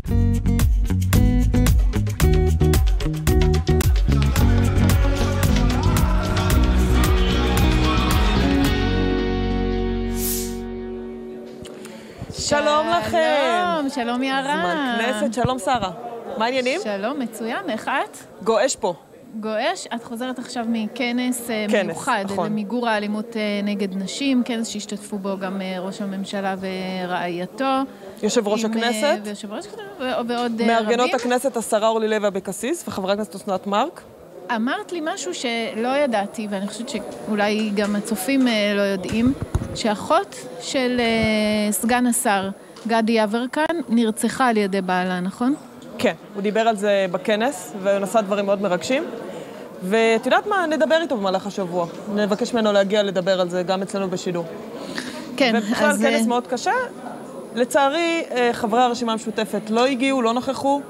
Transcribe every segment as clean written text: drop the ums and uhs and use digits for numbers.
שלום לכם. שלום יערה. זמן כנסת, שלום שרה. מה העניינים? שלום, מצוין, איך את? גואש פה. גואש, את חוזרת עכשיו מכנס מיוחד נכון. למיגור האלימות נגד נשים, כנס שהשתתפו בו גם ראש הממשלה ורעייתו. יושב ראש הכנסת. ויושב ראש הכנסת ועוד רבים. מארגנות הכנסת השרה אורלי לוי אבקסיס וחברת הכנסת אסנת מארק. אמרת לי משהו שלא ידעתי, ואני חושבת שאולי גם הצופים לא יודעים, שאחות של סגן השר גדי יברקן נרצחה על ידי בעלה, נכון? כן, הוא דיבר על זה בכנס, ונשא דברים מאוד מרגשים. ואת יודעת מה? נדבר איתו במהלך השבוע. נבקש ממנו להגיע לדבר על זה גם אצלנו בשידור. כן, ובכלל כנס מאוד קשה. לצערי, חברי הרשימה המשותפת לא הגיעו, לא נכחו.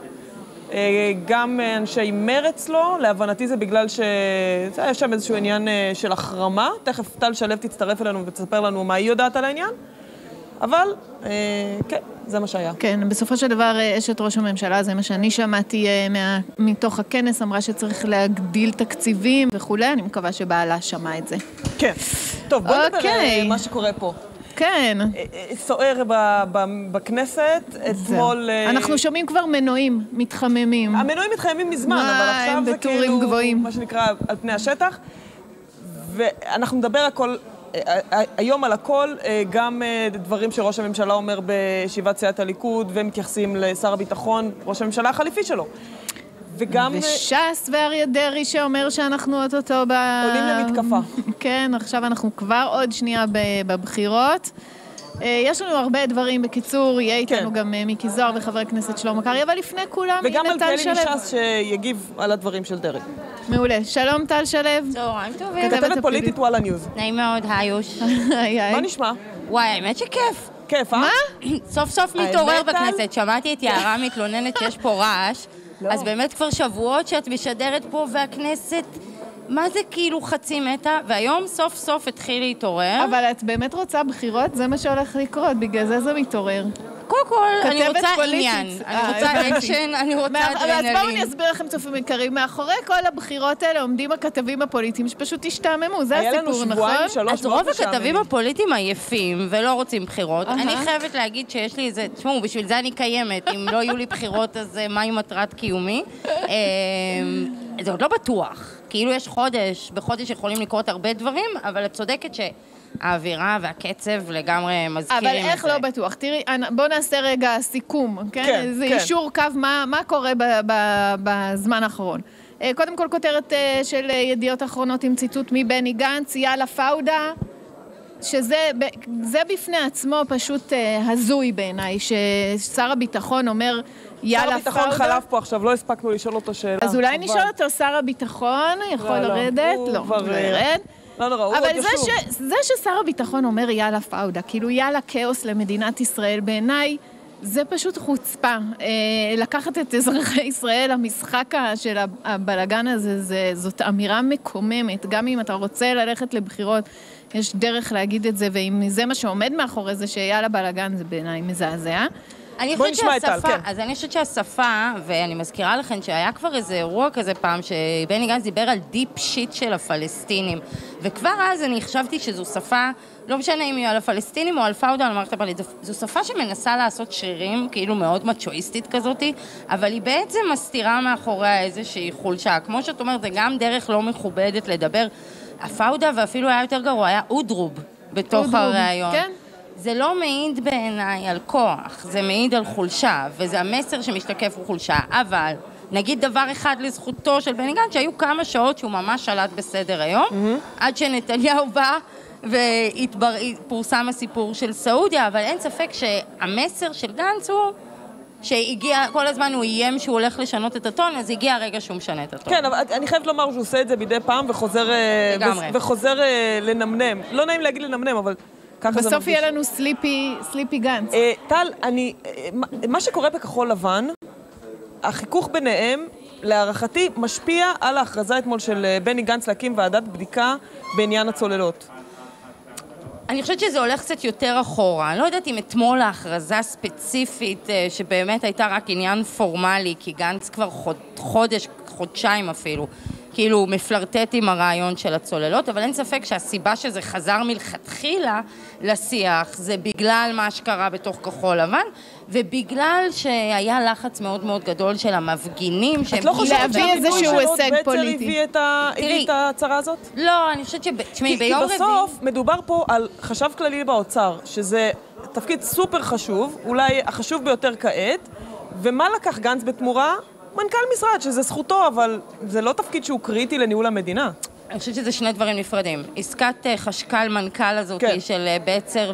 גם אנשי מרץ לא, להבנתי זה בגלל שיש שם איזשהו עניין של החרמה. תכף טל שלו תצטרף אלינו ותספר לנו מה היא יודעת על העניין. אבל, כן, זה מה שהיה. כן, בסופו של דבר, אשת ראש הממשלה, זה מה שאני שמעתי מתוך הכנס, אמרה שצריך להגדיל תקציבים וכו', אני מקווה שבעלה שמע את זה. כן. טוב, בוא נדבר מה שקורה פה. כן. סוער בכנסת, אתמול... אנחנו שומעים כבר מנועים, מתחממים. המנועים מתחממים מזמן, אבל עכשיו זה כאילו, מה שנקרא, על פני השטח. ואנחנו נדבר הכל... היום על הכל, גם דברים שראש הממשלה אומר בישיבת סיעת הליכוד, ומתייחסים לשר הביטחון, ראש הממשלה החליפי שלו. וגם... וש"ס ואריה דרעי שאומר שאנחנו אותו עולים למתקפה. כן, עכשיו אנחנו כבר עוד שנייה בבחירות. יש לנו הרבה דברים, בקיצור, יהיה איתנו גם מיקי זוהר וחבר הכנסת שלמה קרעי, אבל לפני כולם, וגם על כאלה מש"ס שיגיב על הדברים של דרעי. מעולה. שלום טל שלו. צהריים טובים. כתבת פוליטית וואלה ניוז. נעים מאוד, היוש. מה נשמע? וואי, האמת שכיף. כיף, אה? מה? סוף סוף מתעורר בכנסת. שמעתי את יערה מתלוננת שיש פה רעש, אז באמת כבר שבועות שאת משדרת פה והכנסת... מה זה כאילו חצי מטה? והיום סוף סוף התחיל להתעורר. אבל את באמת רוצה בחירות? זה מה שהולך לקרות, בגלל זה מתעורר. קודם כל, אני רוצה עניין. אני רוצה אקשן, אני רוצה אדרנלין. אז בואו אני אסביר לכם צופים יקרים. מאחורי כל הבחירות האלה עומדים הכתבים הפוליטיים שפשוט השתעממו. זה הסיפור, נכון? אז רוב הכתבים הפוליטיים עייפים ולא רוצים בחירות. אני חייבת להגיד שיש לי איזה... תשמעו, בשביל זה אני קיימת. אם לא יהיו לי בחירות, אז מהי מטרת קיומי? זה עוד לא בטוח. כאילו יש חודש, בחודש יכולים לקרות הרבה דברים, אבל את צודקת שהאווירה והקצב לגמרי מזכירים את זה. אבל איך לא בטוח? תראי, בוא נעשה רגע סיכום, כן? זה אישור קו, מה קורה בזמן האחרון. קודם כל כותרת של ידיעות אחרונות עם ציטוט מבני גנץ, יאללה פאודה, שזה בפני עצמו פשוט הזוי בעיניי, ששר הביטחון אומר יאללה פאודה. שר הביטחון חלף פה עכשיו, לא הספקנו לשאול אותו שאלה. אז אולי נשאל אותו, שר הביטחון יכול לרדת? לא, לא ירד. לא נורא, אבל זה ששר הביטחון אומר יאללה פאודה, כאילו יאללה כאוס למדינת ישראל, בעיניי זה פשוט חוצפה. לקחת את אזרחי ישראל, המשחק של הבלגן הזה, זאת אמירה מקוממת. גם אם אתה רוצה ללכת לבחירות, יש דרך להגיד את זה, ואם זה מה שעומד מאחורי זה, שיאללה בלגן, זה בעיניי מזעזע. בוא נשמע את טל, כן. אז אני חושבת שהשפה, ואני מזכירה לכם שהיה כבר איזה אירוע כזה פעם, שבני גנץ דיבר על דיפ שיט של הפלסטינים, וכבר אז אני חשבתי שזו שפה, לא משנה אם היא על הפלסטינים או על פאודה, על מערכת הפוליטית, זו שפה שמנסה לעשות שרירים, כאילו מאוד מצ'ואיסטית כזאת, אבל היא בעצם מסתירה מאחוריה איזושהי חולשה. כמו שאת אומרת, זה גם דרך לא מכובדת לדבר. הפאודה, ואפילו היה יותר גרוע, היה אודרוב בתוך הרעיון. כן. זה לא מעיד בעיניי על כוח, זה מעיד על חולשה, וזה המסר שמשתקף הוא חולשה, אבל נגיד דבר אחד לזכותו של בני גנץ, שהיו כמה שעות שהוא ממש שלט בסדר היום, עד שנתניהו בא ופורסם הסיפור של סעודיה, אבל אין ספק שהמסר של גנץ הוא שהגיע, כל הזמן הוא איים שהוא הולך לשנות את הטון, אז הגיע הרגע שהוא משנה את הטון. כן, אבל אני חייבת לומר שהוא עושה את זה מדי פעם וחוזר לנמנם. לא נעים להגיד לנמנם, אבל בסוף יהיה לנו סליפי גנץ. טל, מה שקורה בכחול לבן, החיכוך ביניהם, להערכתי, משפיע על ההכרזה אתמול של בני גנץ להקים ועדת בדיקה בעניין הצוללות. אני חושבת שזה הולך קצת יותר אחורה. אני לא יודעת אם אתמול ההכרזה ספציפית, שבאמת הייתה רק עניין פורמלי, כי גנץ כבר חודשיים אפילו, כאילו מפלרטט עם הרעיון של הצוללות, אבל אין ספק שהסיבה שזה חזר מלכתחילה לשיח, זה בגלל מה שקרה בתוך כחול לבן, ובגלל שהיה לחץ מאוד מאוד גדול של המפגינים, את לא חושבת איזשהו הישג פוליטי. הביא את ההצהרה הזאת? לא, אני חושבת תשמעי, ביום רביעי... כי בסוף מדובר פה על חשב כללי באוצר, שזה תפקיד סופר חשוב, אולי החשוב ביותר כעת, ומה לקח גנץ בתמורה? מנכ"ל משרד, שזה זכותו, אבל זה לא תפקיד שהוא קריטי לניהול המדינה. אני חושבת שזה שני דברים נפרדים. עסקת חשכ"ל מנכ"ל הזאת של בצר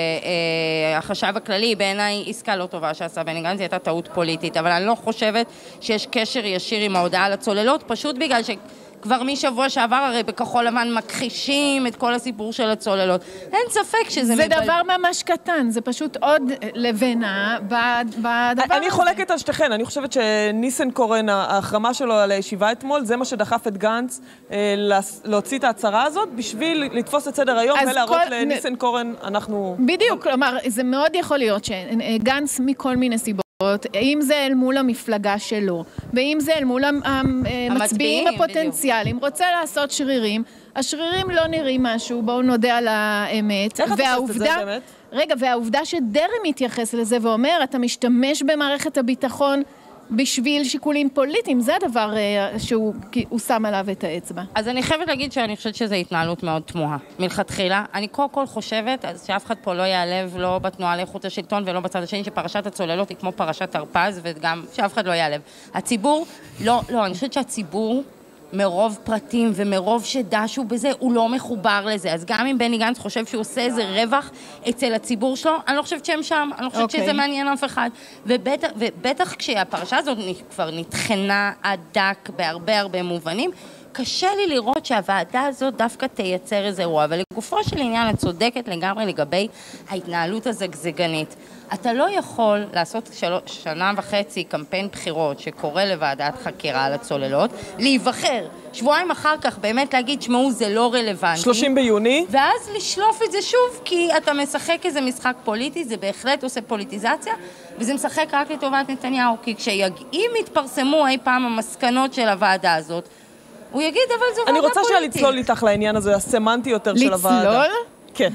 והחשב הכללי, בעיניי עסקה לא טובה שעשה בני גנץ, היא הייתה טעות פוליטית, אבל אני לא חושבת שיש קשר ישיר עם ההודעה לצוללות, פשוט בגלל כבר משבוע שעבר הרי בכחול לבן מכחישים את כל הסיפור של הצוללות. אין ספק שזה זה דבר ממש קטן, זה פשוט עוד לבנה בדבר. אני חולקת על שתיכן, אני חושבת שניסנקורן, ההחרמה שלו על הישיבה אתמול, זה מה שדחף את גנץ להוציא את ההצהרה הזאת, בשביל לתפוס את סדר היום ולהראות לניסנקורן, אנחנו... בדיוק, כלומר, זה מאוד יכול להיות שגנץ מכל מיני סיבות, אם זה אל מול המפלגה שלו, ואם זה אל מול המצביעים הפוטנציאליים, רוצה לעשות שרירים, השרירים לא נראים משהו, בואו נודה על האמת. איך את עושה את זה באמת? רגע, והעובדה שדרעי מתייחס לזה ואומר, אתה משתמש במערכת הביטחון בשביל שיקולים פוליטיים, זה הדבר שהוא שם עליו את האצבע. אז אני חייבת להגיד שאני חושבת שזו התנהלות מאוד תמוהה. מלכתחילה, אני קודם כל חושבת, אז שאף אחד פה לא יעלב, לא בתנועה לאיכות השלטון ולא בצד השני, שפרשת הצוללות היא כמו פרשת הרפז, וגם שאף אחד לא יעלב. הציבור, לא, אני חושבת שהציבור, מרוב פרטים ומרוב שדשו בזה, הוא לא מחובר לזה. אז גם אם בני גנץ חושב שהוא עושה איזה רווח אצל הציבור שלו, אני לא חושבת שהם שם, אני לא חושבת שזה מעניין אף אחד. ובטח כשהפרשה הזאת כבר נתחנה עד דק בהרבה מובנים, קשה לי לראות שהוועדה הזאת דווקא תייצר איזה אירוע, אבל לגופו של עניין את צודקת לגמרי לגבי ההתנהלות הזגזגנית. אתה לא יכול לעשות 1.5 קמפיין בחירות שקורא לוועדת חקירה על הצוללות, להיבחר, שבועיים אחר כך באמת להגיד, שמעו, זה לא רלוונטי. 30 ביוני. ואז לשלוף את זה שוב, כי אתה משחק איזה משחק פוליטי, זה בהחלט עושה פוליטיזציה, וזה משחק רק לטובת נתניהו, כי אם יתפרסמו אי פעם המסקנות של הוועדה הזאת, הוא יגיד, אבל זו ועדה פוליטית. אני רוצה לצלול איתך לעניין הזה, הסמנטי יותר של הוועדה. לצלול? כן.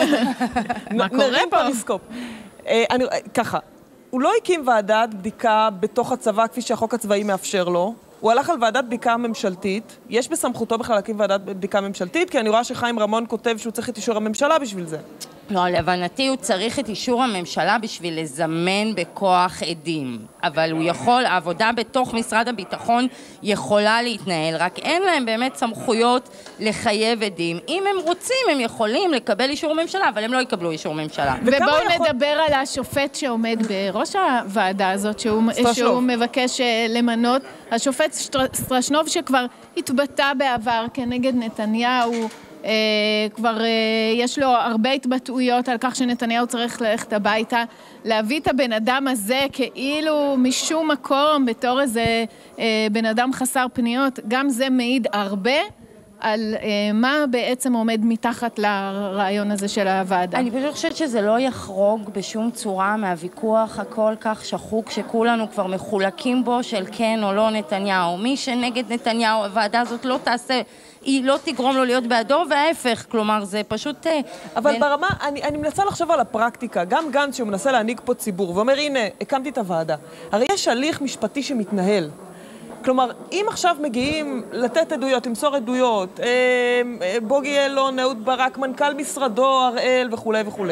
מה קורה פה? ככה, הוא לא הקים ועדת בדיקה בתוך הצבא כפי שהחוק הצבאי מאפשר לו, הוא הלך על ועדת בדיקה ממשלתית, יש בסמכותו בכלל להקים ועדת בדיקה ממשלתית, כי אני רואה שחיים רמון כותב שהוא צריך את אישור הממשלה בשביל זה. לא, להבנתי הוא צריך את אישור הממשלה בשביל לזמן בכוח עדים, אבל הוא יכול, העבודה בתוך משרד הביטחון יכולה להתנהל, רק אין להם באמת סמכויות לחייב עדים. אם הם רוצים, הם יכולים לקבל אישור ממשלה, אבל הם לא יקבלו אישור ממשלה. ובואו נדבר על השופט שעומד בראש הוועדה הזאת, שהוא מבקש למנות, השופט סטרשנוב שכבר התבטא בעבר כנגד נתניהו, כבר יש לו הרבה התבטאויות על כך שנתניהו צריך ללכת הביתה, להביא את הבן אדם הזה כאילו משום מקום בתור איזה בן אדם חסר פניות, גם זה מעיד הרבה על מה בעצם עומד מתחת לרעיון הזה של הוועדה. אני פשוט חושבת שזה לא יחרוג בשום צורה מהוויכוח הכל כך שחוק שכולנו כבר מחולקים בו של כן או לא נתניהו. מי שנגד נתניהו, הוועדה הזאת לא תעשה, היא לא תגרום לו להיות בעדו, וההפך, כלומר זה פשוט... אבל ברמה, אני מנסה לחשוב על הפרקטיקה, גם גנץ שהוא מנסה להנהיג פה ציבור, ואומר הנה, הקמתי את הוועדה. הרי יש הליך משפטי שמתנהל. כלומר, אם עכשיו מגיעים לתת עדויות, למסור עדויות, בוגי יעלון, אהוד ברק, מנכ"ל משרדו, הראל וכו' וכו',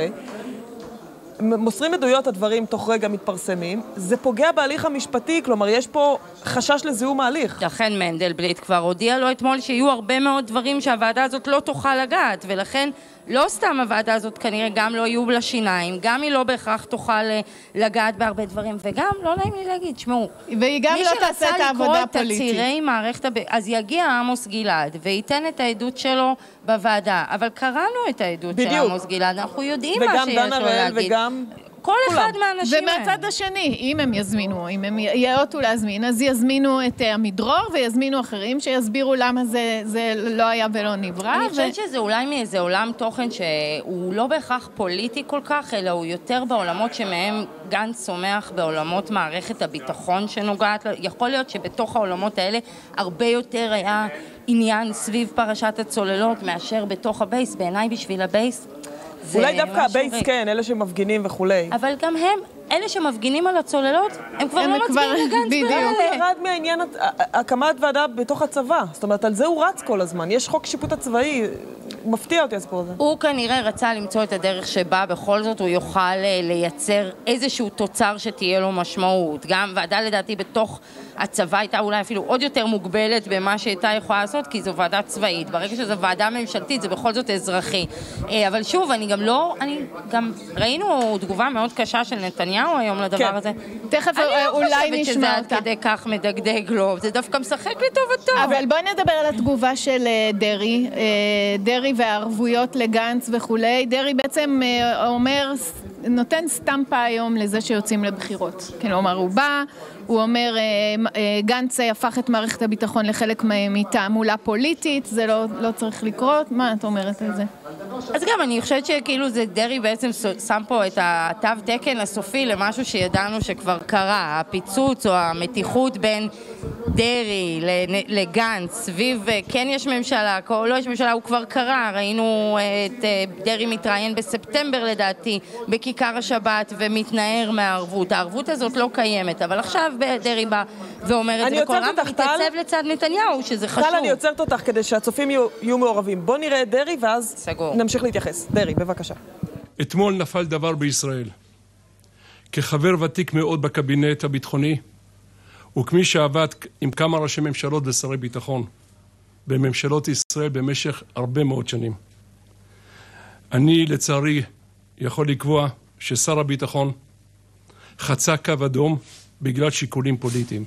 מוסרים עדויות, הדברים תוך רגע מתפרסמים, זה פוגע בהליך המשפטי, כלומר, יש פה חשש לזיהום ההליך. לכן מנדלבליט כבר הודיע לו אתמול שיהיו הרבה מאוד דברים שהוועדה הזאת לא תוכל לגעת, ולכן לא סתם הוועדה הזאת כנראה גם לא יהיו לה שיניים, גם היא לא בהכרח תוכל לגעת בהרבה דברים, וגם לא נעים לי להגיד, שמעו, והיא גם לא תעשה את העבודה הפוליטית. אז יגיע עמוס גלעד וייתן את העדות שלו בוועדה, אבל קראנו את העדות של עמוס גלעד, אנחנו יודעים מה שיש לו להגיד. וגם כל אחד מהאנשים האלה. ומהצד השני, אם הם יזמינו, אם הם יאותו להזמין, אז יזמינו את עמידרור ויזמינו אחרים שיסבירו למה זה לא היה ולא נברא. אני חושבת שזה אולי מאיזה עולם תוכן שהוא לא בהכרח פוליטי כל כך, אלא הוא יותר בעולמות שמהם גנץ צומח בעולמות מערכת הביטחון שנוגעת. יכול להיות שבתוך העולמות האלה הרבה יותר היה עניין סביב פרשת הצוללות מאשר בתוך הבייס. בעיניי בשביל הבייס אולי דווקא הבייס כן, אלה שמפגינים וכולי. אבל גם הם, אלה שמפגינים על הצוללות, הם כבר לא מצביעים לגנץ בדיוק. הוא ירד מהעניין הקמת ועדה בתוך הצבא. זאת אומרת, על זה הוא רץ כל הזמן. יש חוק שיפוט הצבאי, הוא מפתיע אותי הסיפור הזה. הוא כנראה רצה למצוא את הדרך שבה בכל זאת הוא יוכל לייצר איזשהו תוצר שתהיה לו משמעות. גם ועדה לדעתי בתוך הצבא הייתה אולי אפילו עוד יותר מוגבלת במה שהייתה יכולה לעשות, כי זו ועדה צבאית. ברגע שזו ועדה ממשלתית זה בכל זאת אזרחי. אבל שוב, אני גם ראינו תגובה מאוד קשה של נתניהו היום לדבר הזה. תכף אולי נשמע אותה. אני לא חושבת שזה עד כדי כך מדגדג לו, זה דווקא משחק לטובתו. אבל בואי נדבר על התגובה של דרי. דרי והערבויות לגנץ וכולי. דרי בעצם אומר, נותן סטמפה היום לזה שיוצאים לבחירות. כלומר, הוא בא, הוא אומר, גנץ הפך את מערכת הביטחון לחלק מתעמולה פוליטית, זה לא צריך לקרות. מה את אומרת על זה? אז גם אני חושבת שכאילו זה דרי בעצם שם פה את התו תקן הסופי למשהו שידענו שכבר קרה, הפיצוץ או המתיחות בין דרי לגנץ, סביב כן יש ממשלה, לא יש ממשלה, הוא כבר קרה, ראינו את דרי מתראיין בספטמבר לדעתי, בכיכר השבת ומתנער מהערבות, הערבות הזאת לא קיימת, אבל עכשיו דרי בא ואומר את זה בכל רם ומתייצב לצד נתניהו, שזה חשוב. טל, אני יוצרת אותך כדי שהצופים יהיו מעורבים. בוא נראה את דרי ואז נמשיך להתייחס. דרי, בבקשה. אתמול נפל דבר בישראל. כחבר ותיק מאוד בקבינט הביטחוני, וכמי שעבד עם כמה ראשי ממשלות ושרי ביטחון בממשלות ישראל במשך הרבה מאוד שנים. אני לצערי יכול לקבוע ששר הביטחון חצה קו אדום בגלל שיקולים פוליטיים.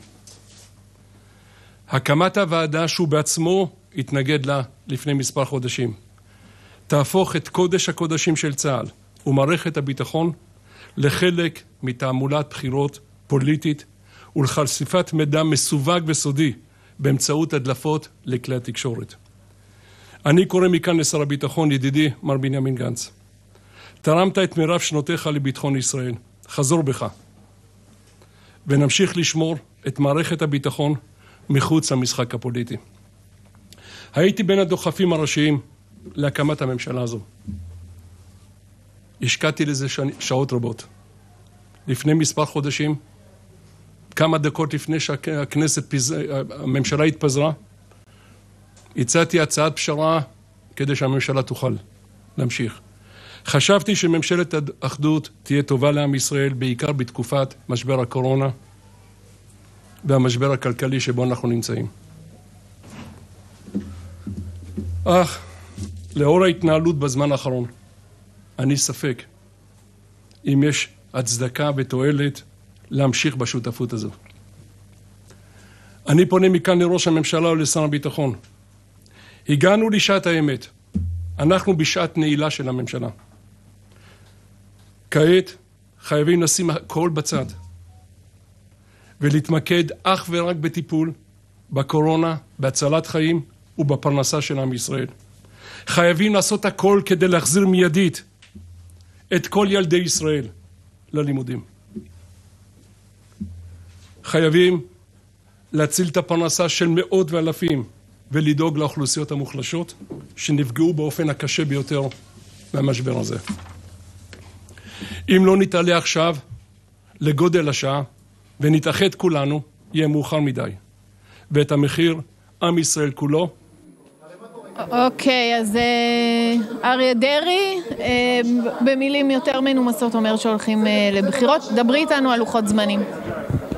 הקמת הוועדה שהוא בעצמו התנגד לה לפני מספר חודשים, תהפוך את קודש הקודשים של צה"ל ומערכת הביטחון לחלק מתעמולת בחירות פוליטית ולחשיפת מידע מסווג וסודי באמצעות הדלפות לכלי התקשורת. אני קורא מכאן לשר הביטחון, ידידי מר בנימין גנץ. תרמת את מירב שנותיך לביטחון ישראל. חזור בך. ונמשיך לשמור את מערכת הביטחון מחוץ למשחק הפוליטי. הייתי בין הדוחפים הראשיים להקמת הממשלה הזו. השקעתי לזה שעות רבות. לפני מספר חודשים, כמה דקות לפני הממשלה התפזרה, הצעתי הצעת פשרה כדי שהממשלה תוכל להמשיך. חשבתי שממשלת האחדות תהיה טובה לעם ישראל, בעיקר בתקופת משבר הקורונה והמשבר הכלכלי שבו אנחנו נמצאים. אך, לאור ההתנהלות בזמן האחרון, אני ספק אם יש הצדקה ותועלת להמשיך בשותפות הזו. אני פונה מכאן לראש הממשלה ולשר הביטחון. הגענו לשעת האמת. אנחנו בשעת נעילה של הממשלה. כעת חייבים לשים הכל בצד ולהתמקד אך ורק בטיפול בקורונה, בהצלת חיים ובפרנסה של עם ישראל. חייבים לעשות הכל כדי להחזיר מיידית את כל ילדי ישראל ללימודים. חייבים להציל את הפרנסה של מאות ואלפים ולדאוג לאוכלוסיות המוחלשות שנפגעו באופן הקשה ביותר מהמשבר הזה. אם לא נתעלה עכשיו לגודל השעה ונתאחד כולנו, יהיה מאוחר מדי. ואת המחיר, עם ישראל כולו. אוקיי, אז אריה דרי, במילים יותר מנומסות אומר שהולכים לבחירות. דברי איתנו על לוחות זמנים.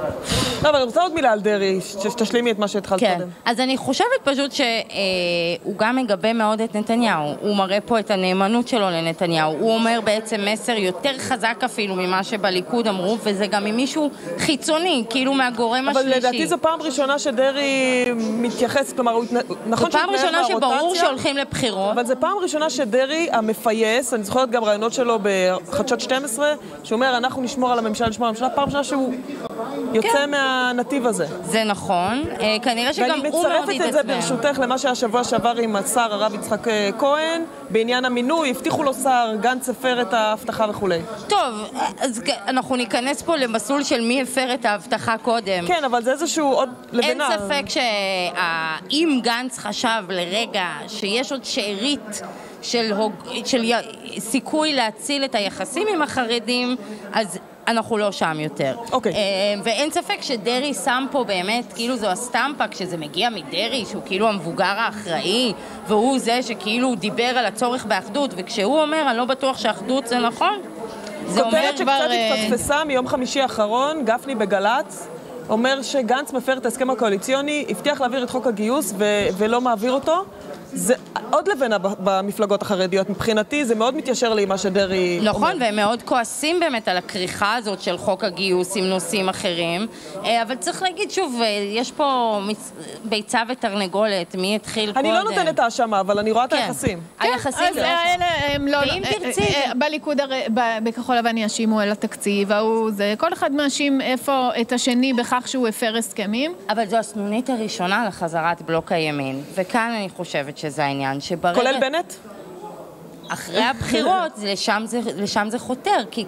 לא, אבל אני רוצה עוד מילה על דרעי, שתשלימי את מה שהתחלת קודם. אז אני חושבת פשוט שהוא גם מגבה מאוד את נתניהו. הוא מראה פה את הנאמנות שלו לנתניהו. הוא אומר בעצם מסר יותר חזק אפילו ממה שבליכוד אמרו, וזה גם ממישהו חיצוני, כאילו מהגורם השלישי. אבל לדעתי זו פעם ראשונה שדרעי מתייחס, כלומר, נכון זו פעם ראשונה שברור שהולכים לבחירות. אבל זו פעם ראשונה שדרעי המפייס, אני זוכרת גם רעיונות שלו בחדשות 12, שהוא אומר, אנחנו נשמור על הממשלה, פעם ראשונה שהוא יוצא מהנתיב הזה. זה נכון, כנראה שגם הוא מאוד ואני מצרפת את זה ברשותך למה שהשבוע שעבר עם השר הרב יצחק כהן, בעניין המינוי, הבטיחו לו שר, גנץ הפר את ההבטחה וכו'. טוב, אז אנחנו ניכנס פה למסלול של מי הפר את ההבטחה קודם. כן, אבל זה איזשהו עוד לבנה. אין ספק שאם גנץ חשב לרגע שיש עוד שארית של סיכוי להציל את היחסים עם החרדים, אז אנחנו לא שם יותר. אוקיי. ואין ספק שדרי שם פה באמת, כאילו זו הסטמפה, כשזה מגיע מדרי, שהוא כאילו המבוגר האחראי, והוא זה שכאילו דיבר על הצורך באחדות, וכשהוא אומר, אני לא בטוח שהאחדות זה נכון. כותרת שקצת התפספסה מיום חמישי האחרון, גפני בגלץ, אומר שגנץ מפר את ההסכם הקואליציוני, הבטיח להעביר את חוק הגיוס ולא מעביר אותו. זה עוד לבנה במפלגות החרדיות. מבחינתי זה מאוד מתיישר לי מה שדרי אומר. נכון, והם מאוד כועסים באמת על הכריכה הזאת של חוק הגיוס עם נושאים אחרים. אבל צריך להגיד שוב, יש פה ביצה ותרנגולת, מי התחיל קודם. אני לא נותנת האשמה, אבל אני רואה את היחסים. היחסים אז האלה הם לא... ואם תרצי... בליכוד, בכחול לבן יאשימו על התקציב, כל אחד מאשים איפה את השני בכך שהוא הפר הסכמים. אבל זו הסנונית הראשונה לחזרת בלוק הימין. וכאן אני חושבת שזה העניין, שברגע... כולל בנט? אחרי הבחירות, לשם זה חותר, כי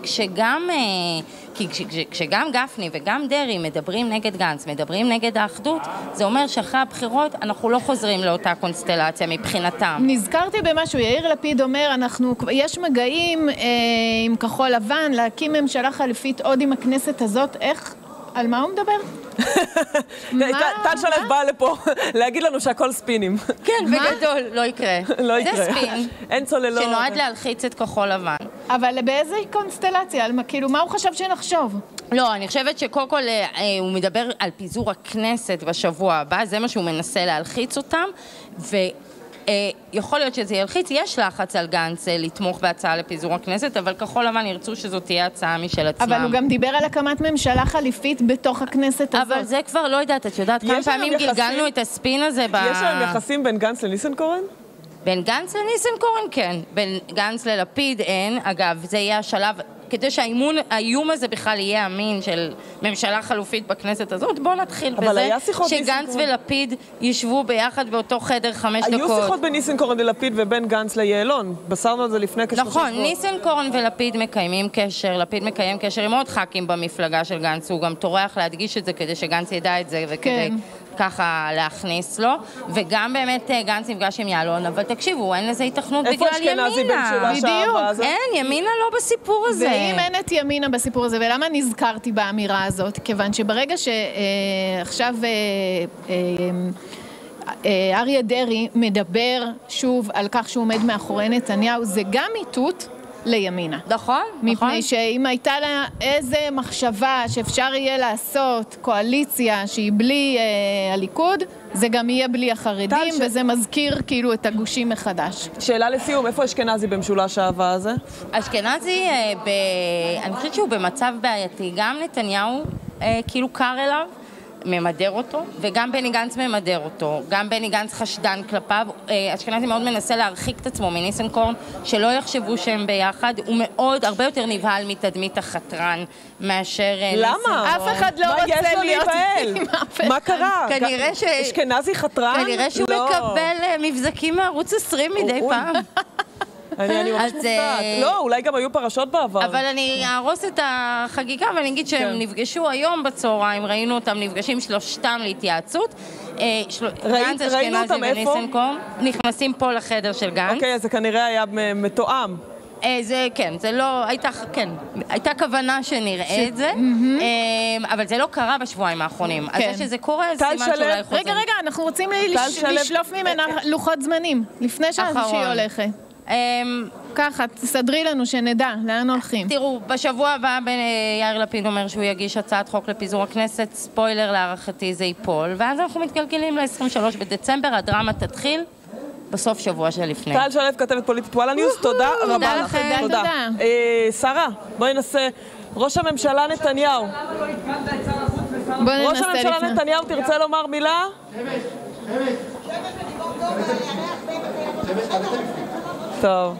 כשגם גפני וגם דרי מדברים נגד גנץ, מדברים נגד האחדות, זה אומר שאחרי הבחירות אנחנו לא חוזרים לאותה קונסטלציה מבחינתם. נזכרתי במשהו, יאיר לפיד אומר, יש מגעים עם כחול לבן, להקים ממשלה חליפית עוד עם הכנסת הזאת, איך? על מה הוא מדבר? טל שלב באה לפה להגיד לנו שהכל ספינים. כן, בגדול, לא יקרה. לא יקרה. זה ספין. אין צוללות. שנועד להלחיץ את כחול לבן. אבל באיזה קונסטלציה? כאילו, מה הוא חשב שנחשוב? לא, אני חושבת שקודם כל הוא מדבר על פיזור הכנסת בשבוע הבא, זה מה שהוא מנסה להלחיץ אותם, יכול להיות שזה ילחיץ, יש לחץ על גנץ לתמוך בהצעה לפיזור הכנסת, אבל כחול לבן ירצו שזו תהיה הצעה משל עצמם. אבל הוא גם דיבר על הקמת ממשלה חליפית בתוך הכנסת הזאת. אבל זה כבר לא יודעת, את יודעת כמה פעמים גלגלנו את הספין הזה יש להם יחסים בין גנץ לניסנקורן? בין גנץ לניסנקורן כן, בין גנץ ללפיד אין, אגב זה יהיה השלב, כדי שהאיום הזה בכלל יהיה אמין של ממשלה חלופית בכנסת הזאת, בואו נתחיל בזה שגנץ ולפיד ישבו ביחד באותו חדר 5 דקות. היו שיחות בין ניסנקורן ללפיד ובין גנץ ליעלון, בסרנו על זה לפני כשלושה שבועות. נכון, ניסנקורן ולפיד מקיימים קשר, לפיד מקיים קשר עם עוד ח"כים במפלגה של גנץ, הוא גם טורח להדגיש את זה כדי שגנץ ידע את זה וכדי ככה להכניס לו, וגם באמת גנץ נפגש עם יעלון, אבל תקשיבו, אין לזה התכנות בגלל ימינה. בדיוק. אין, ימינה לא בסיפור הזה. ואם אין את ימינה בסיפור הזה, ולמה נזכרתי באמירה הזאת? כיוון שברגע שעכשיו אריה דרעי מדבר שוב על כך שהוא עומד מאחורי נתניהו, זה גם איתות לימינה. נכון, מפני שאם הייתה לה איזה מחשבה שאפשר יהיה לעשות קואליציה שהיא בלי הליכוד, זה גם יהיה בלי החרדים, וזה מזכיר כאילו את הגושים מחדש. שאלה לסיום, איפה אשכנזי במשולש האהבה הזה? אשכנזי, אני חושבת שהוא במצב בעייתי. גם נתניהו כאילו קר אליו, ממדר אותו, וגם בני גנץ ממדר אותו. גם בני גנץ חשדן כלפיו. אשכנזי מאוד מנסה להרחיק את עצמו מניסנקורן, שלא יחשבו שהם ביחד. הוא מאוד, הרבה יותר נבהל מתדמית החתרן מאשר ניסנקורן. למה? אף אחד לא רוצה להיות עם אף אחד. מה קרה? כנראה אשכנזי חתרן? כנראה שהוא מקבל מבזקים מערוץ 20 מדי פעם. אני ממש מופתעת. לא, אולי גם היו פרשות בעבר. אבל אני ארוס את החגיגה ואני אגיד שהם נפגשו היום בצהריים, ראינו אותם נפגשים שלושתם להתייעצות. גנץ, אשכנזי וניסנקורן נכנסים פה לחדר של גנץ. אוקיי, אז זה כנראה היה מתואם. זה כן, זה לא, הייתה כוונה שנראה את זה, אבל זה לא קרה בשבועיים האחרונים. אז זה שזה קורה, זה סימן שאולי חוזר. רגע, אנחנו רוצים לשלוף ממנה לוחות זמנים, לפני שהיא הולכת. ככה, תסדרי לנו שנדע לאן הולכים. תראו, בשבוע הבא יאיר לפיד אומר שהוא יגיש הצעת חוק לפיזור הכנסת, ספוילר להערכתי זה ייפול, ואז אנחנו מתגלגלים ל-23 בדצמבר, הדרמה תתחיל בסוף שבוע שלפני. טל שלו, כתבת פוליטית וואלה ניוז, תודה רבה לך. תודה. שרה, בואי ננסה, ראש הממשלה נתניהו. ראש הממשלה נתניהו, תרצה לומר מילה? טוב.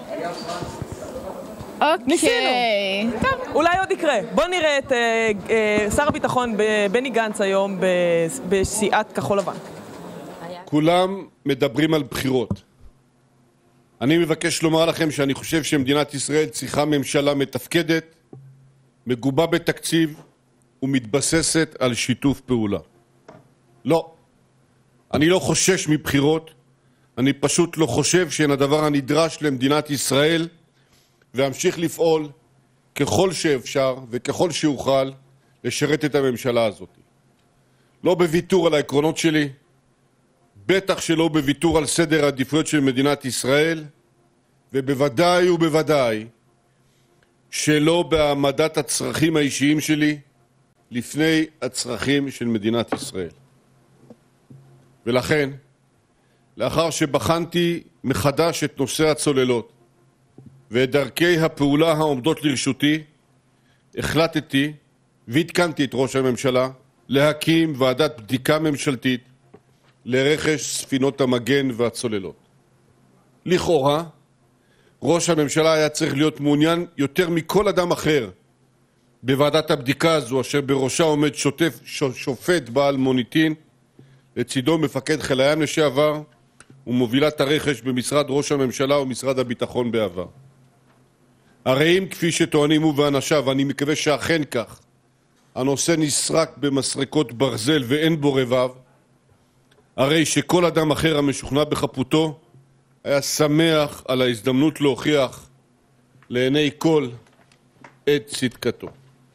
ניסינו. אולי עוד יקרה. בוא נראה את שר הביטחון בני גנץ היום בסיעת כחול לבן. כולם מדברים על בחירות. אני מבקש לומר לכם שאני חושב שמדינת ישראל צריכה ממשלה מתפקדת, מגובה בתקציב ומתבססת על שיתוף פעולה. לא. אני לא חושש מבחירות, אני פשוט לא חושב שהן הדבר הנדרש למדינת ישראל, ואמשיך לפעול ככל שאפשר וככל שאוכל לשרת את הממשלה הזאת. לא בוויתור על העקרונות שלי, בטח שלא בוויתור על סדר העדיפויות של מדינת ישראל, ובוודאי ובוודאי שלא בהעמדת הצרכים האישיים שלי לפני הצרכים של מדינת ישראל. ולכן, לאחר שבחנתי מחדש את נושא הצוללות ואת דרכי הפעולה העומדות לרשותי, החלטתי והתקנתי את ראש הממשלה להקים ועדת בדיקה ממשלתית לרכש ספינות המגן והצוללות. לכאורה, ראש הממשלה היה צריך להיות מעוניין יותר מכל אדם אחר בוועדת הבדיקה הזו, אשר בראשה עומד שופט בעל מוניטין, לצידו מפקד חיל הים לשעבר ומובילת הרכש במשרד ראש הממשלה ומשרד הביטחון בעבר. הרי אם כפי שטוענים הוא ואנשיו, ואני מקווה שאכן כך, הנושא נסרק במסרקות ברזל ואין בו רבב, הרי שכל אדם אחר המשוכנע בחפותו היה שמח על ההזדמנות להוכיח לעיני כל את צדקתו.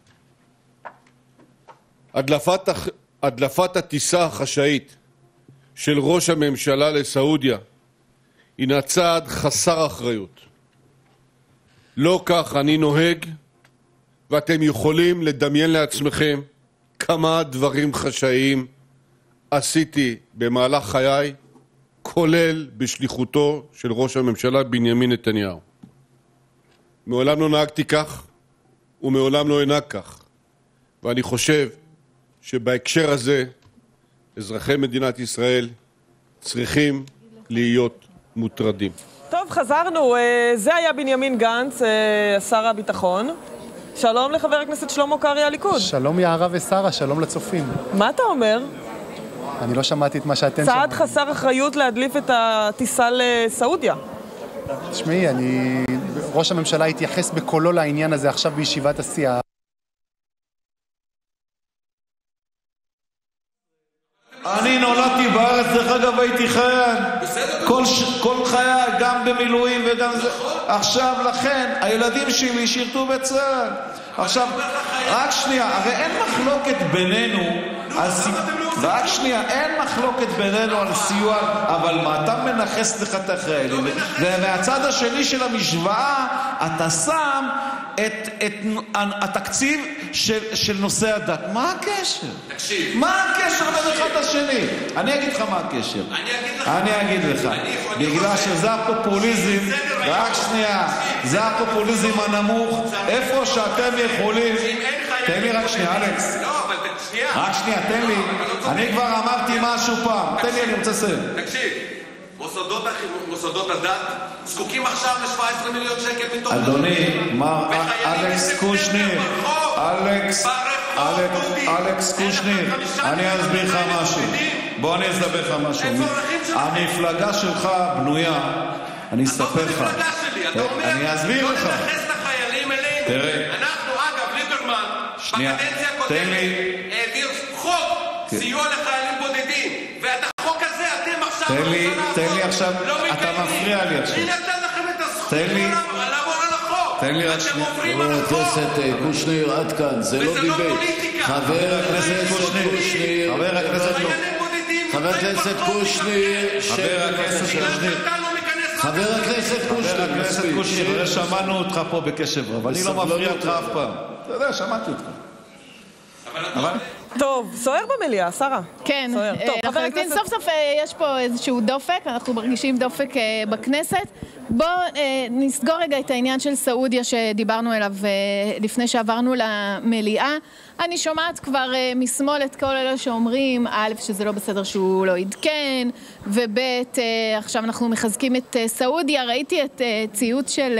הדלפת הטיסה החשאית של ראש הממשלה לסעודיה הינה צעד חסר אחריות. לא כך אני נוהג, ואתם יכולים לדמיין לעצמכם כמה דברים חשאיים עשיתי במהלך חיי, כולל בשליחותו של ראש הממשלה בנימין נתניהו. מעולם לא נהגתי כך ומעולם לא אנהג כך, ואני חושב שבהקשר הזה אזרחי מדינת ישראל צריכים להיות מוטרדים. טוב, חזרנו. זה היה בנימין גנץ, שר הביטחון. שלום לחבר הכנסת שלמה קרעי, הליכוד. שלום יערה ושרה, שלום לצופים. מה אתה אומר? אני לא שמעתי את מה שאתם שמעתם. צעד חסר אחריות להדליף את הטיסה לסעודיה. תשמעי, ראש הממשלה התייחס בקולו לעניין הזה עכשיו בישיבת הסיעה. אני נולדתי בארץ, דרך אגב הייתי חייל. כל חיי, גם במילואים וגם זה. עכשיו לכן, הילדים שלי שירתו בצה"ל. עכשיו, רק שנייה, הרי אין מחלוקת בינינו רק שנייה, אין מחלוקת בינינו על סיוע, אבל מה אתה מנחס לך את החיילים? ומהצד השני של המשוואה אתה שם את התקציב של נושא הדת. מה הקשר? תקשיב. מה הקשר בין אחד לשני? אני אגיד לך מה הקשר. אני אגיד לך. בגלל שזה הפופוליזם, רק שנייה, זה הפופוליזם הנמוך, איפה שאתם יכולים. תן לי רק שנייה, אלכס. רק שנייה, תן לי. אני כבר אמרתי משהו פעם. תן לי, אני רוצה לסיים. תקשיב, מוסדות הדת זקוקים עכשיו ל-17 מיליון שקל מתוך... אדוני, מר אלכס קושניר, אלכס קושניר, אני אסביר לך משהו. בוא אני אסביר לך משהו. המפלגה שלך בנויה, אני אספר לך. אני אסביר לך. תראה. אנחנו, אגב, ליברמן, בקדנציה הקודמת העביר חוק סיוע לחיילים בודדים, ואת החוק הזה אתם עכשיו... תן לי עכשיו, אתה מפריע לי עכשיו. אני נתן לכם את הזכות לעבור על החוק. תן לי רק שנייה. חבר הכנסת קושניר, עד כאן, זה לא דיבייט. חבר הכנסת קושניר, חבר הכנסת קושניר, חבר הכנסת קושניר, שמענו אותך פה בקשב רב, אני לא מפריע לך אף פעם. אתה יודע, שמעתי אותך. טוב, סוער במליאה, שרה. כן, לחלוטין סוף סוף יש פה איזשהו דופק, אנחנו מרגישים דופק בכנסת. בואו נסגור רגע את העניין של סעודיה שדיברנו אליו לפני שעברנו למליאה. אני שומעת כבר משמאל את כל אלה שאומרים, א', שזה לא בסדר שהוא לא ידכן, וב', עכשיו אנחנו מחזקים את סעודיה. ראיתי את ציוץ של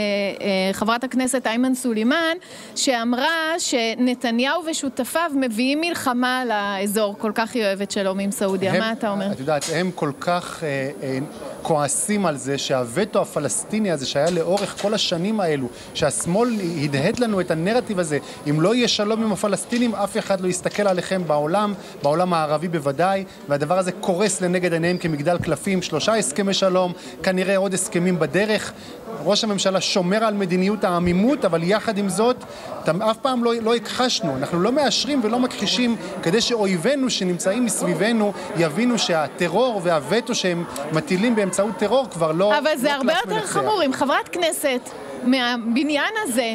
חברת הכנסת איימן סולימן, שאמרה שנתניהו ושותפיו מביאים מלחמה לאזור, כל כך היא אוהבת שלום עם סעודיה. מה אתה אומר? את יודעת, הם כל כך כועסים על זה שהווטו הפלסטיני הזה שהיה לאורך כל השנים האלו, שהשמאל הדהד לנו את הנרטיב הזה, אם לא יהיה שלום עם הפלסטינים, אף אחד לא יסתכל עליכם בעולם הערבי בוודאי, והדבר הזה קורס לנגד עיניהם כמגדל קלפים. 3 הסכמי שלום, כנראה עוד הסכמים בדרך. ראש הממשלה שומר על מדיניות העמימות, אבל יחד עם זאת, אף פעם לא הכחשנו, אנחנו לא מאשרים ולא מכחישים, כדי שאויבינו שנמצאים מסביבנו יבינו שהטרור והווטו שהם מטילים באמצעות טרור כבר לא... אבל זה הרבה יותר חמור, אם חברת כנסת מהבניין הזה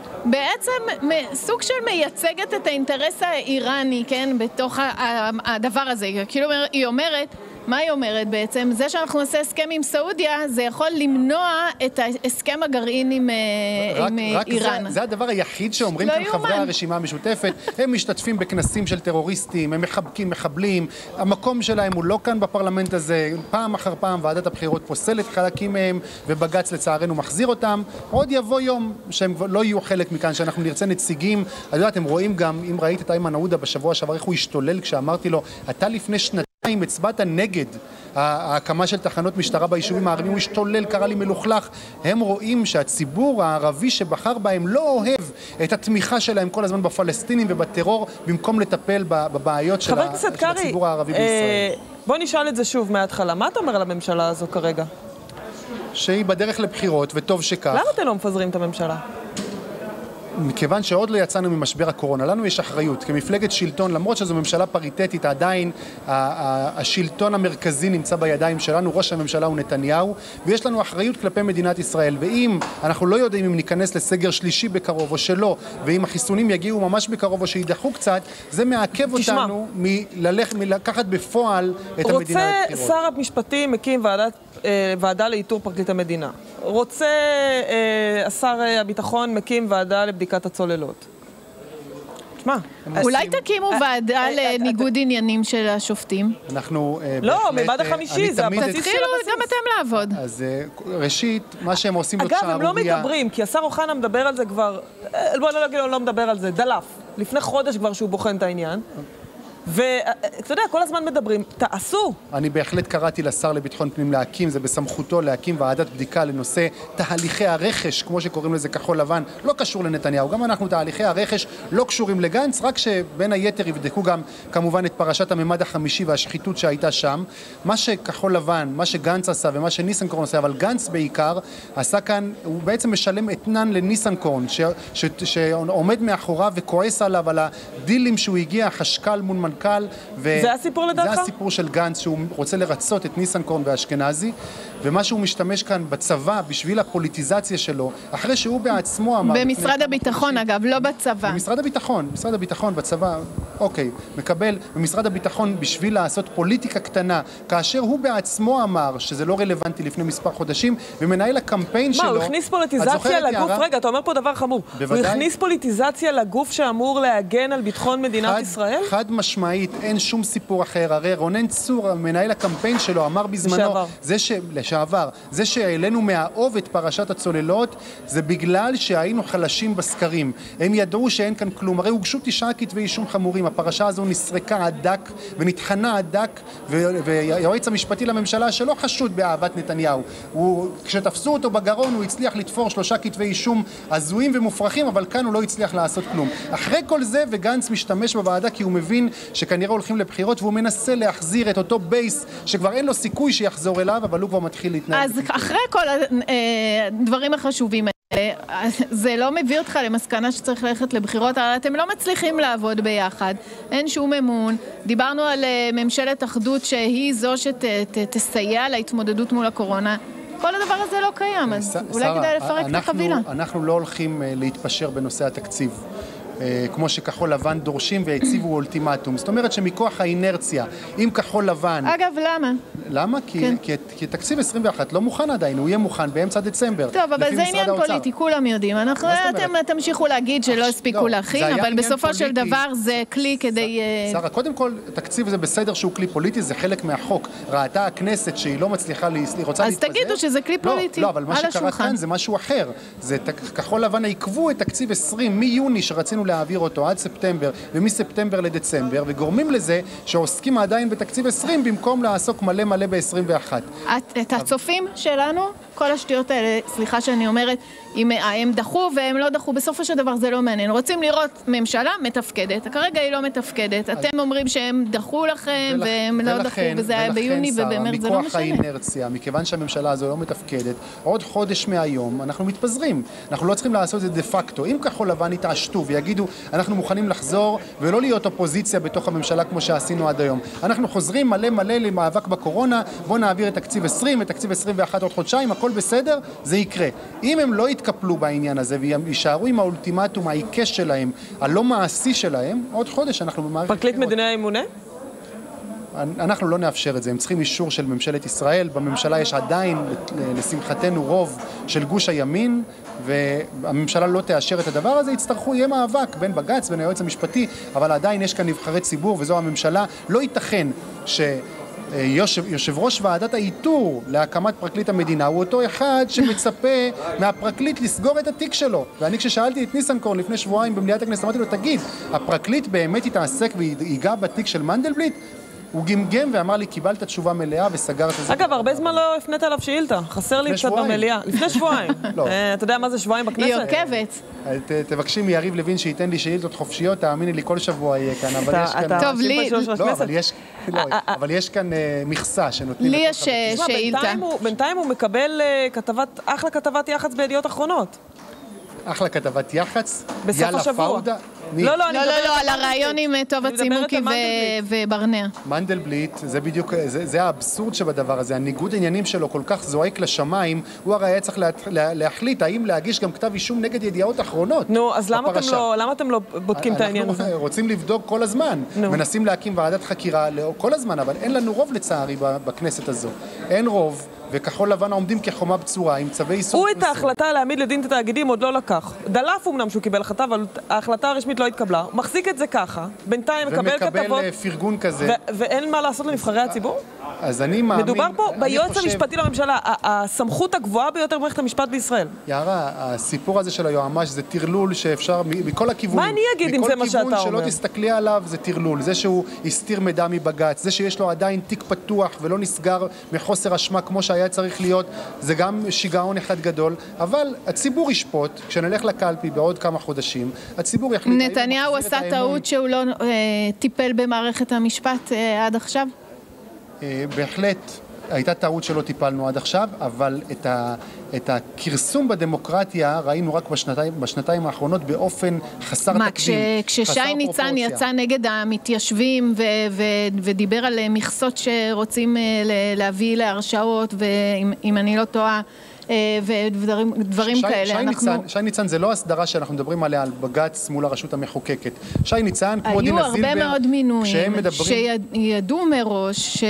בעצם סוג של מייצגת את האינטרס האיראני, כן, בתוך הדבר הזה. כאילו היא אומרת, מה היא אומרת בעצם? זה שאנחנו נעשה הסכם עם סעודיה, זה יכול למנוע את ההסכם הגרעין עם איראן. זה הדבר היחיד שאומרים כאן חברי הרשימה המשותפת. הם משתתפים בכנסים של טרוריסטים, הם מחבקים מחבלים, המקום שלהם הוא לא כאן בפרלמנט הזה. פעם אחר פעם ועדת הבחירות פוסלת חלקים מהם, ובג"ץ לצערנו מחזיר אותם. עוד יבוא יום שהם לא יהיו חלק מכאן, שאנחנו נרצה נציגים. את יודעת, הם רואים גם, אם ראית את איימן עודה בשבוע שעבר, איך הוא השתולל כשאמרתי לו, אתה לפני שנתיים הצבעת נגד ההקמה של תחנות משטרה ביישובים הערביים, הוא השתולל, קרא לי מלוכלך. הם רואים שהציבור הערבי שבחר בהם לא אוהב את התמיכה שלהם כל הזמן בפלסטינים ובטרור, במקום לטפל בבעיות של הציבור הערבי בישראל. בוא נשאל את זה שוב מההתחלה, מה אתה אומר על הממשלה הזו כרגע? שהיא בדרך לבחירות, וטוב שכך. למה אתם לא מפזרים את הממשלה? מכיוון שעוד לא יצאנו ממשבר הקורונה, לנו יש אחריות כמפלגת שלטון, למרות שזו ממשלה פריטטית, עדיין השלטון המרכזי נמצא בידיים שלנו, ראש הממשלה הוא נתניהו, ויש לנו אחריות כלפי מדינת ישראל. ואם אנחנו לא יודעים אם ניכנס לסגר שלישי בקרוב או שלא, ואם החיסונים יגיעו ממש בקרוב או שידחו קצת, זה מעכב אותנו מלקחת בפועל את המדינה לבחירות. רוצה שר המשפטים מקים ועדה לאיתור פרקליט המדינה. רוצה שר הביטחון מקים ועדה לבדיקת הצוללות. תשמע, אולי תקימו ועדה לניגוד עניינים של השופטים? אנחנו לא, ממד החמישי, זה הבסיס של הבסיס. תתחילו גם אתם לעבוד. אז ראשית, מה שהם עושים זאת שערוריה. אגב, הם לא מדברים, כי השר אוחנה מדבר על זה כבר, בוא לא מדבר על זה, דלף. לפני חודש כבר שהוא בוחן את העניין. ואתה יודע, כל הזמן מדברים, תעשו. אני בהחלט קראתי לשר לביטחון פנים להקים, זה בסמכותו להקים ועדת בדיקה לנושא תהליכי הרכש, כמו שקוראים לזה כחול לבן, לא קשור לנתניהו. גם אנחנו תהליכי הרכש לא קשורים לגנץ, רק שבין היתר יבדקו גם כמובן את פרשת הממד החמישי והשחיתות שהייתה שם. מה שכחול לבן, מה שגנץ עשה ומה שניסנקורן עשה, אבל גנץ בעיקר עשה כאן, הוא בעצם משלם אתנן לניסנקורן, שעומד מאחוריו וכועס עליו על הדילים שהוא הגיע, חשקל מול מנכ"ל, זה הסיפור לדעתך? זה הסיפור של גנץ, שהוא רוצה לרצות את ניסנקורן ואשכנזי, ומה שהוא משתמש כאן בצבא בשביל הפוליטיזציה שלו, אחרי שהוא בעצמו אמר... במשרד הביטחון אגב, לא בצבא. במשרד הביטחון, בצבא, אוקיי, מקבל במשרד הביטחון בשביל לעשות פוליטיקה קטנה, כאשר הוא בעצמו אמר שזה לא רלוונטי לפני מספר חודשים, ומנהל הקמפיין שלו... מה, הוא הכניס פוליטיזציה לגוף? רגע, אתה אומר פה דבר חמור. הוא הכניס פוליטיזציה לגוף שאמור להגן על ביטחון מדינת ישראל? חד משמעית, אין שום סיפור אחר. הרי רונן צור, מנהל הקמפיין שלו, אמר בזמנו, זה שהעלינו מהאוב את פרשת הצוללות, זה בגלל שהיינו חלשים בסקרים. הם ידעו שאין כאן כלום. הרי הוגשו 9 כתבי אישום חמורים. הפרשה הזו נסרקה עד דק ונתחנה עד דק, והיועץ המשפטי לממשלה שלא חשוד באהבת נתניהו. כשתפסו אותו בגרון, הוא הצליח לתפור 3 כתבי אישום הזויים ומופרכים, אבל כאן הוא לא הצליח לעשות כלום. אחרי כל זה, וגנץ משתמש בוועדה כי הוא מבין שכנראה הולכים לבחירות, והוא מנסה להחזיר את אותו בייס שכבר אין לו סיכוי שיחזור אליו, אבל הוא כבר מתחיל להתנהל. אז אחרי כל הדברים החשובים האלה, זה לא מביא אותך למסקנה שצריך ללכת לבחירות, אבל אתם לא מצליחים לעבוד ביחד, אין שום אמון. דיברנו על ממשלת אחדות שהיא זו שתסייע להתמודדות מול הקורונה. כל הדבר הזה לא קיים, אז אולי כדאי לפרק את החבילה. אנחנו לא הולכים להתפשר בנושא התקציב. כמו שכחול לבן דורשים והציבו אולטימטום. זאת אומרת שמכוח האינרציה, אם כחול לבן... אגב, למה? למה? כי תקציב 21 לא מוכן עדיין, הוא יהיה מוכן באמצע דצמבר. טוב, אבל זה עניין פוליטי, כולם יודעים. אתם תמשיכו להגיד שלא הספיקו להכין, אבל בסופו של דבר זה כלי כדי... שרה, קודם כל, תקציב זה בסדר שהוא כלי פוליטי, זה חלק מהחוק. ראתה הכנסת שהיא לא מצליחה, רוצה להתפזר. אז תגידו שזה כלי פוליטי, לא, אבל מה שקרה כאן זה משהו אחר. כחול לבן עיכבו את תקציב 20 מיוני שרצינו להעביר אותו עד ספטמבר, ומספטמבר לדצמבר, וגורמים לזה שעוסקים עדיין בתקציב 20 במקום לעסוק מלא מלא ב-21. את הצופים שלנו, כל השטויות האלה, סליחה שאני אומרת, אם הם דחו והם לא דחו, בסופו של דבר זה לא מעניין. רוצים לראות ממשלה מתפקדת. כרגע היא לא מתפקדת. אתם אומרים שהם דחו לכם והם לא דחו, וזה היה ביוני ובמרץ, זה לא משנה. מכוח האינרציה, מכיוון שהממשלה הזו לא מתפקדת, עוד חודש מהיום אנחנו מתפזרים. אנחנו לא צריכים לעשות את זה דה פקטו. אם כחול לבן יתעשתו ויגידו, אנחנו מוכנים לחזור ולא להיות אופוזיציה בתוך הממשלה כמו שעשינו עד היום. אנחנו חוזרים מלא מלא למאבק בקורונה, בוא נעביר את תקציב 20, את תקציב 21 עוד חודשיים, הכל בסדר, זה יקרה. אם הם לא יתקפלו בעניין הזה וישארו עם האולטימטום העיקש שלהם, הלא מעשי שלהם, עוד חודש אנחנו במערכת... פרקליט מדינה ימונה? אנחנו לא נאפשר את זה, הם צריכים אישור של ממשלת ישראל, בממשלה יש עדיין, לשמחתנו, רוב של גוש הימין, והממשלה לא תאשר את הדבר הזה, יהיה מאבק בין בג"ץ, בין היועץ המשפטי, אבל עדיין יש כאן נבחרי ציבור, וזו הממשלה, לא ייתכן יושב ראש ועדת האיתור להקמת פרקליט המדינה הוא אותו אחד שמצפה מהפרקליט לסגור את התיק שלו. ואני כששאלתי את ניסנקורן לפני שבועיים במליאת הכנסת, אמרתי לו, תגיד, הפרקליט באמת יתעסק ויגע בתיק של מנדלבליט? הוא גמגם ואמר לי, קיבלת תשובה מלאה וסגר את זה. אגב, הרבה זמן לא הפנית עליו שאילתה. חסר לי קצת במליאה. לפני שבועיים. אתה יודע מה זה שבועיים בכנסת? היא עוקבת. תבקשי מיריב לוין שייתן לי שאילתות חופשיות, תאמיני לי, כל שבוע יהיה כאן. טוב, לי... אבל יש כאן מכסה שנותנים... לי יש שאילתה. בינתיים הוא מקבל אחלה כתבת יח"צ בידיעות אחרונות. אחלה כתבת יח"צ? בסוף השבוע. לא, על הרעיון עם טובה צימוקי וברנע. מנדלבליט, זה בדיוק, זה האבסורד שבדבר הזה, הניגוד העניינים שלו כל כך זועק לשמיים, הוא הרי היה צריך להחליט האם להגיש גם כתב אישום נגד ידיעות אחרונות. נו, אז למה אתם לא בודקים את העניין הזה? אנחנו רוצים לבדוק כל הזמן, מנסים להקים ועדת חקירה כל הזמן, אבל אין לנו רוב לצערי בכנסת הזו. אין רוב. וכחול לבן עומדים כחומה בצורה עם צווי איסור. הוא את ההחלטה להעמיד לדין את התאגידים עוד לא לקח. דלף אמנם שהוא קיבל החלטה, אבל ההחלטה הרשמית לא התקבלה. הוא מחזיק את זה ככה, בינתיים מקבל כתבות. ומקבל פרגון כזה. ואין מה לעשות לנבחרי הציבור? אז אני מאמין... מדובר פה ביועץ המשפטי לממשלה, הסמכות הגבוהה ביותר במערכת המשפט בישראל. יערה, הסיפור הזה של היועמ"ש זה תרלול שאפשר מכל הכיוונים. מה אני אגיד אם זה מה שאתה אומר? מכל כיוון שלא תסתכלי עליו זה תרלול. זה שהוא הסתיר מידע מבג"ץ, זה שיש לו עדיין תיק פתוח ולא נסגר מחוסר אשמה כמו שהיה צריך להיות, זה גם שיגעון אחד גדול, אבל הציבור ישפוט, כשנלך לקלפי בעוד כמה חודשים, הציבור יחליט... נתניהו עשה טעות שהוא לא טיפל במערכת המשפט עד עכשיו? בהחלט הייתה טעות שלא טיפלנו עד עכשיו, אבל את הכרסום בדמוקרטיה ראינו רק בשנתיים האחרונות באופן חסר תקדים. כששי ניצן יצא נגד המתיישבים ודיבר על מכסות שרוצים להביא להרשאות, ואם אני לא טועה, ודברים כאלה. שי ניצן זה לא הסדרה שאנחנו מדברים עליה על בג"ץ מול הרשות המחוקקת. שי ניצן, כמו דינה זילבר, היו הרבה מאוד מינויים שידעו מראש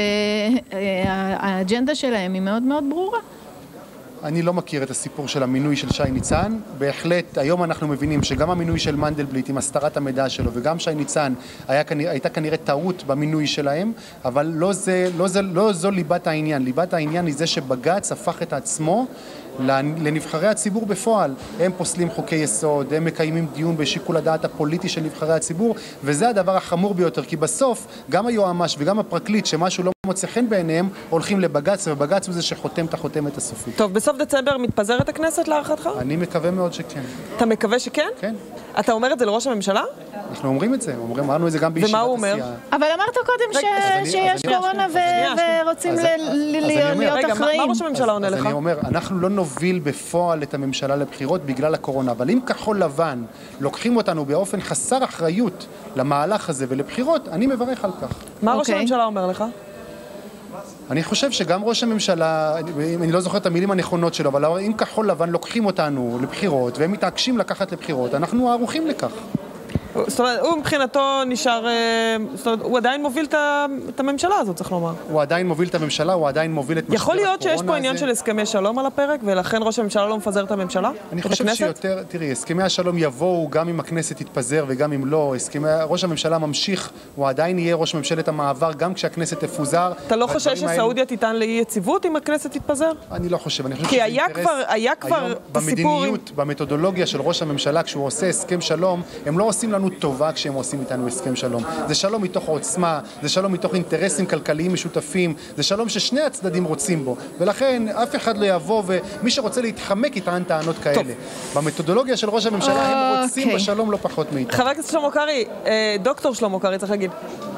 שהאג'נדה שלהם היא מאוד מאוד ברורה. אני לא מכיר את הסיפור של המינוי של שי ניצן. בהחלט, היום אנחנו מבינים שגם המינוי של מנדלבליט עם הסתרת המידע שלו, וגם שי ניצן הייתה כנראה טעות במינוי שלהם, אבל לא זו ליבת העניין. ליבת העניין היא זה שבג"ץ הפך את עצמו לנבחרי הציבור בפועל. הם פוסלים חוקי יסוד, הם מקיימים דיון בשיקול הדעת הפוליטי של נבחרי הציבור, וזה הדבר החמור ביותר, כי בסוף גם היועמ"ש וגם הפרקליט שמשהו לא מוצא חן בעיניהם הולכים לבג"ץ, ובג"ץ הוא זה שחותם את החותמת הסופית. טוב, בסוף דצמבר מתפזרת הכנסת להערכתך? אני מקווה מאוד שכן. אתה מקווה שכן? כן. אתה אומר את זה לראש הממשלה? אנחנו אומרים את זה, אמרנו את זה גם בישיבת הסיעה. ומה הוא אומר? אבל אמרת קודם שיש קורונה ורוצים להיות אחראים. מה ראש הממשלה עונה לך? אז אני אומר, אנחנו לא נוביל בפועל את הממשלה לבחירות בגלל הקורונה, אבל אם כחול לבן לוקחים אותנו באופן חסר אחריות למהלך הזה ולבחירות, אני מברך על כך. מה ראש הממשלה אומר לך? אני חושב שגם ראש הממשלה, אני לא זוכר את המילים הנכונות שלו, אבל אם כחול לבן לוקחים אותנו לבחירות, והם מתעקשים לקחת לבחירות, אנחנו ערוכים לכך. זאת אומרת, הוא מבחינתו נשאר, זאת אומרת, הוא עדיין מוביל את הממשלה הזאת, צריך לומר. הוא עדיין מוביל את הממשלה, הוא עדיין מוביל את משבר הקורונה הזה. יכול להיות שיש פה עניין של הסכמי שלום על הפרק, ולכן ראש הממשלה לא מפזר את הממשלה? אני חושב שיותר, תראי, הסכמי השלום יבואו גם אם הכנסת תתפזר וגם אם לא. ראש הממשלה ממשיך, הוא עדיין יהיה ראש ממשלת המעבר גם כשהכנסת תפוזר. אתה לא חושב שסעודיה תיתן לאי יציבות אם הכנסת תתפזר? אני לא חושב, אני חושב כי היה כבר במדיניות, במתודולוגיה של ראש הממשלה, כשהוא עושה הסכם שלום, הם לא עושים לנו טובה כשהם עושים איתנו הסכם שלום. זה שלום מתוך עוצמה, זה שלום מתוך אינטרסים כלכליים משותפים, זה שלום ששני הצדדים רוצים בו, ולכן אף אחד לא יבוא, ומי שרוצה להתחמק יטען טענות כאלה. במתודולוגיה של ראש הממשלה הם רוצים בשלום לא פחות מאיתנו. חבר הכנסת שלמה קרעי, דוקטור שלמה קרעי צריך להגיד,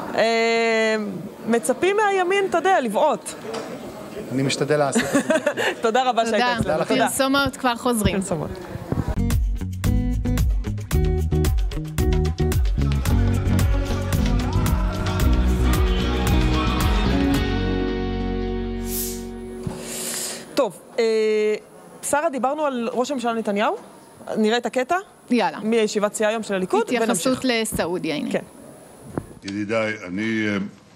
מצפים מהימין, אתה יודע, לבעוט. אני משתדל לעשות את זה. תודה רבה שהיית אצלנו. תודה. פרסומות כבר חוזרים. פרסומות. טוב, שרה, דיברנו על ראש הממשלה נתניהו, נראה את הקטע? יאללה. מישיבת סיעה היום של הליכוד, ונמשיך. התייחסות לסעודיה, הנה. כן. ידידיי, אני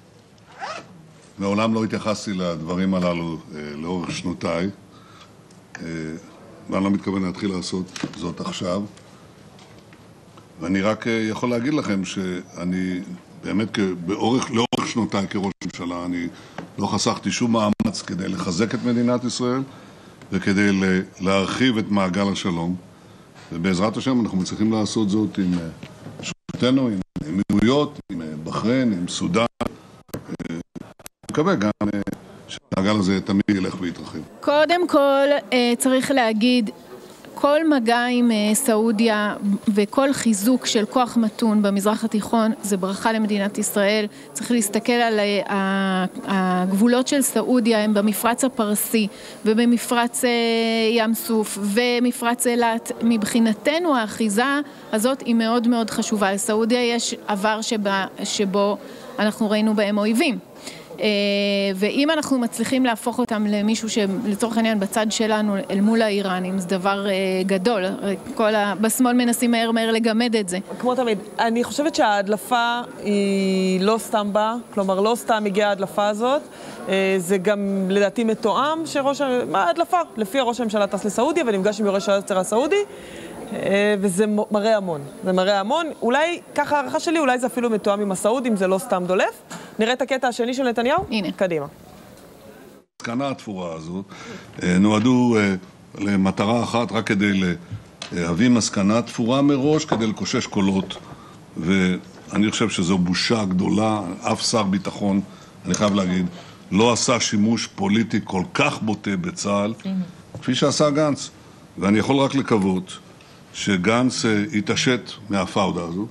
מעולם לא התייחסתי לדברים הללו לאורך שנותיי, ואני לא מתכוון להתחיל לעשות זאת עכשיו. ואני רק יכול להגיד לכם שאני באמת לאורך שנותיי כראש ממשלה, אני לא חסכתי שום מאמץ כדי לחזק את מדינת ישראל וכדי להרחיב את מעגל השלום. ובעזרת השם אנחנו מצליחים לעשות זאת עם שותפנו, עם אמירויות, עם בחריין, עם סודן. אני מקווה גם שהמעגל הזה תמיד ילך ויתרחב. קודם כל צריך להגיד, כל מגע עם סעודיה וכל חיזוק של כוח מתון במזרח התיכון זה ברכה למדינת ישראל. צריך להסתכל על הגבולות של סעודיה, הם במפרץ הפרסי ובמפרץ ים סוף ומפרץ אילת. מבחינתנו האחיזה הזאת היא מאוד מאוד חשובה. לסעודיה יש עבר שבו אנחנו ראינו בהם אויבים. ואם אנחנו מצליחים להפוך אותם למישהו שלצורך העניין בצד שלנו אל מול האיראנים, זה דבר גדול. בשמאל מנסים מהר לגמד את זה. כמו תמיד, אני חושבת שההדלפה היא לא סתם באה, כלומר לא סתם הגיעה ההדלפה הזאת, זה גם לדעתי מתואם ההדלפה, לפי ראש הממשלה טס לסעודיה ונפגש עם יורש היצר הסעודי, וזה מראה המון. זה מראה המון. אולי, ככה הערכה שלי, אולי זה אפילו מתואם עם הסעודים, זה לא סתם דולף. נראה את הקטע השני של נתניהו? הנה. קדימה. הסכנה התפורה הזאת נועדו למטרה אחת, רק כדי להביא מסקנה תפורה מראש, כדי לקושש קולות. ואני חושב שזו בושה גדולה. אף שר ביטחון, אני חייב להגיד, לא עשה שימוש פוליטי כל כך בוטה בצה"ל, כפי שעשה גנץ. ואני יכול רק לקוות שגנץ יתעשת מהפאודה הזו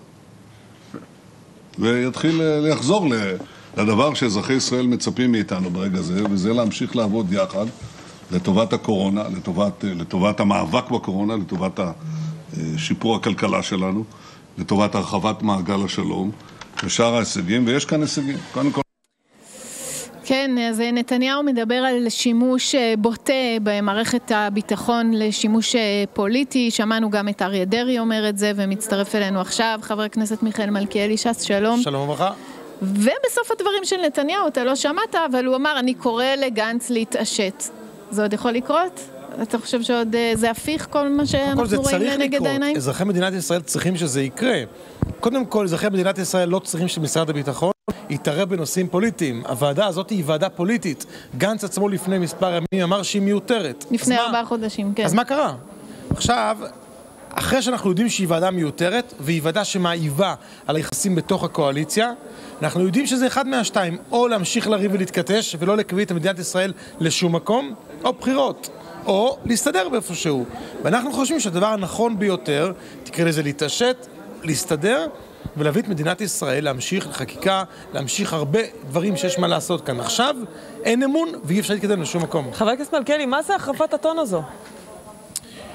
ויתחיל לחזור לדבר שאזרחי ישראל מצפים מאיתנו ברגע זה, וזה להמשיך לעבוד יחד לטובת הקורונה, לטובת המאבק בקורונה, לטובת שיפור הכלכלה שלנו, לטובת הרחבת מעגל השלום ושאר ההישגים, ויש כאן הישגים. קודם כל כן, אז נתניהו מדבר על שימוש בוטה במערכת הביטחון לשימוש פוליטי. שמענו גם את אריה דרעי אומר את זה, ומצטרף אלינו עכשיו חבר הכנסת מיכאל מלכיאלי, ש"ס, שלום. שלום וברכה. ובסוף הדברים של נתניהו, אתה לא שמעת, אבל הוא אמר, אני קורא לגנץ להתעשת. זה עוד יכול לקרות? אתה חושב שעוד זה הפיך כל מה שאנחנו רואים לנגד העיניים? אזרחי מדינת ישראל צריכים שזה יקרה. קודם כל, אזרחי מדינת ישראל לא צריכים שמשרד הביטחון יתערב בנושאים פוליטיים. הוועדה הזאת היא ועדה פוליטית. גנץ עצמו לפני מספר ימים אמר שהיא מיותרת. לפני 4 חודשים, כן. אז מה קרה? עכשיו, אחרי שאנחנו יודעים שהיא ועדה מיותרת, והיא ועדה שמעיבה על היחסים בתוך הקואליציה, אנחנו יודעים שזה אחד מהשתיים, או להמשיך לריב ולהתכתש, ולא לקבוע את מדינת ישראל לשום מקום, או בחירות, או להסתדר באיפשהו. ואנחנו חושבים שהדבר הנכון ביותר, תקרא לזה להתעשת, להסתדר, ולהביא את מדינת ישראל להמשיך לחקיקה, להמשיך הרבה דברים שיש מה לעשות כאן. עכשיו אין אמון ואי אפשר להתקדם לשום מקום. חבר הכנסת מלכיאלי, מה זה החרפת הטון הזו?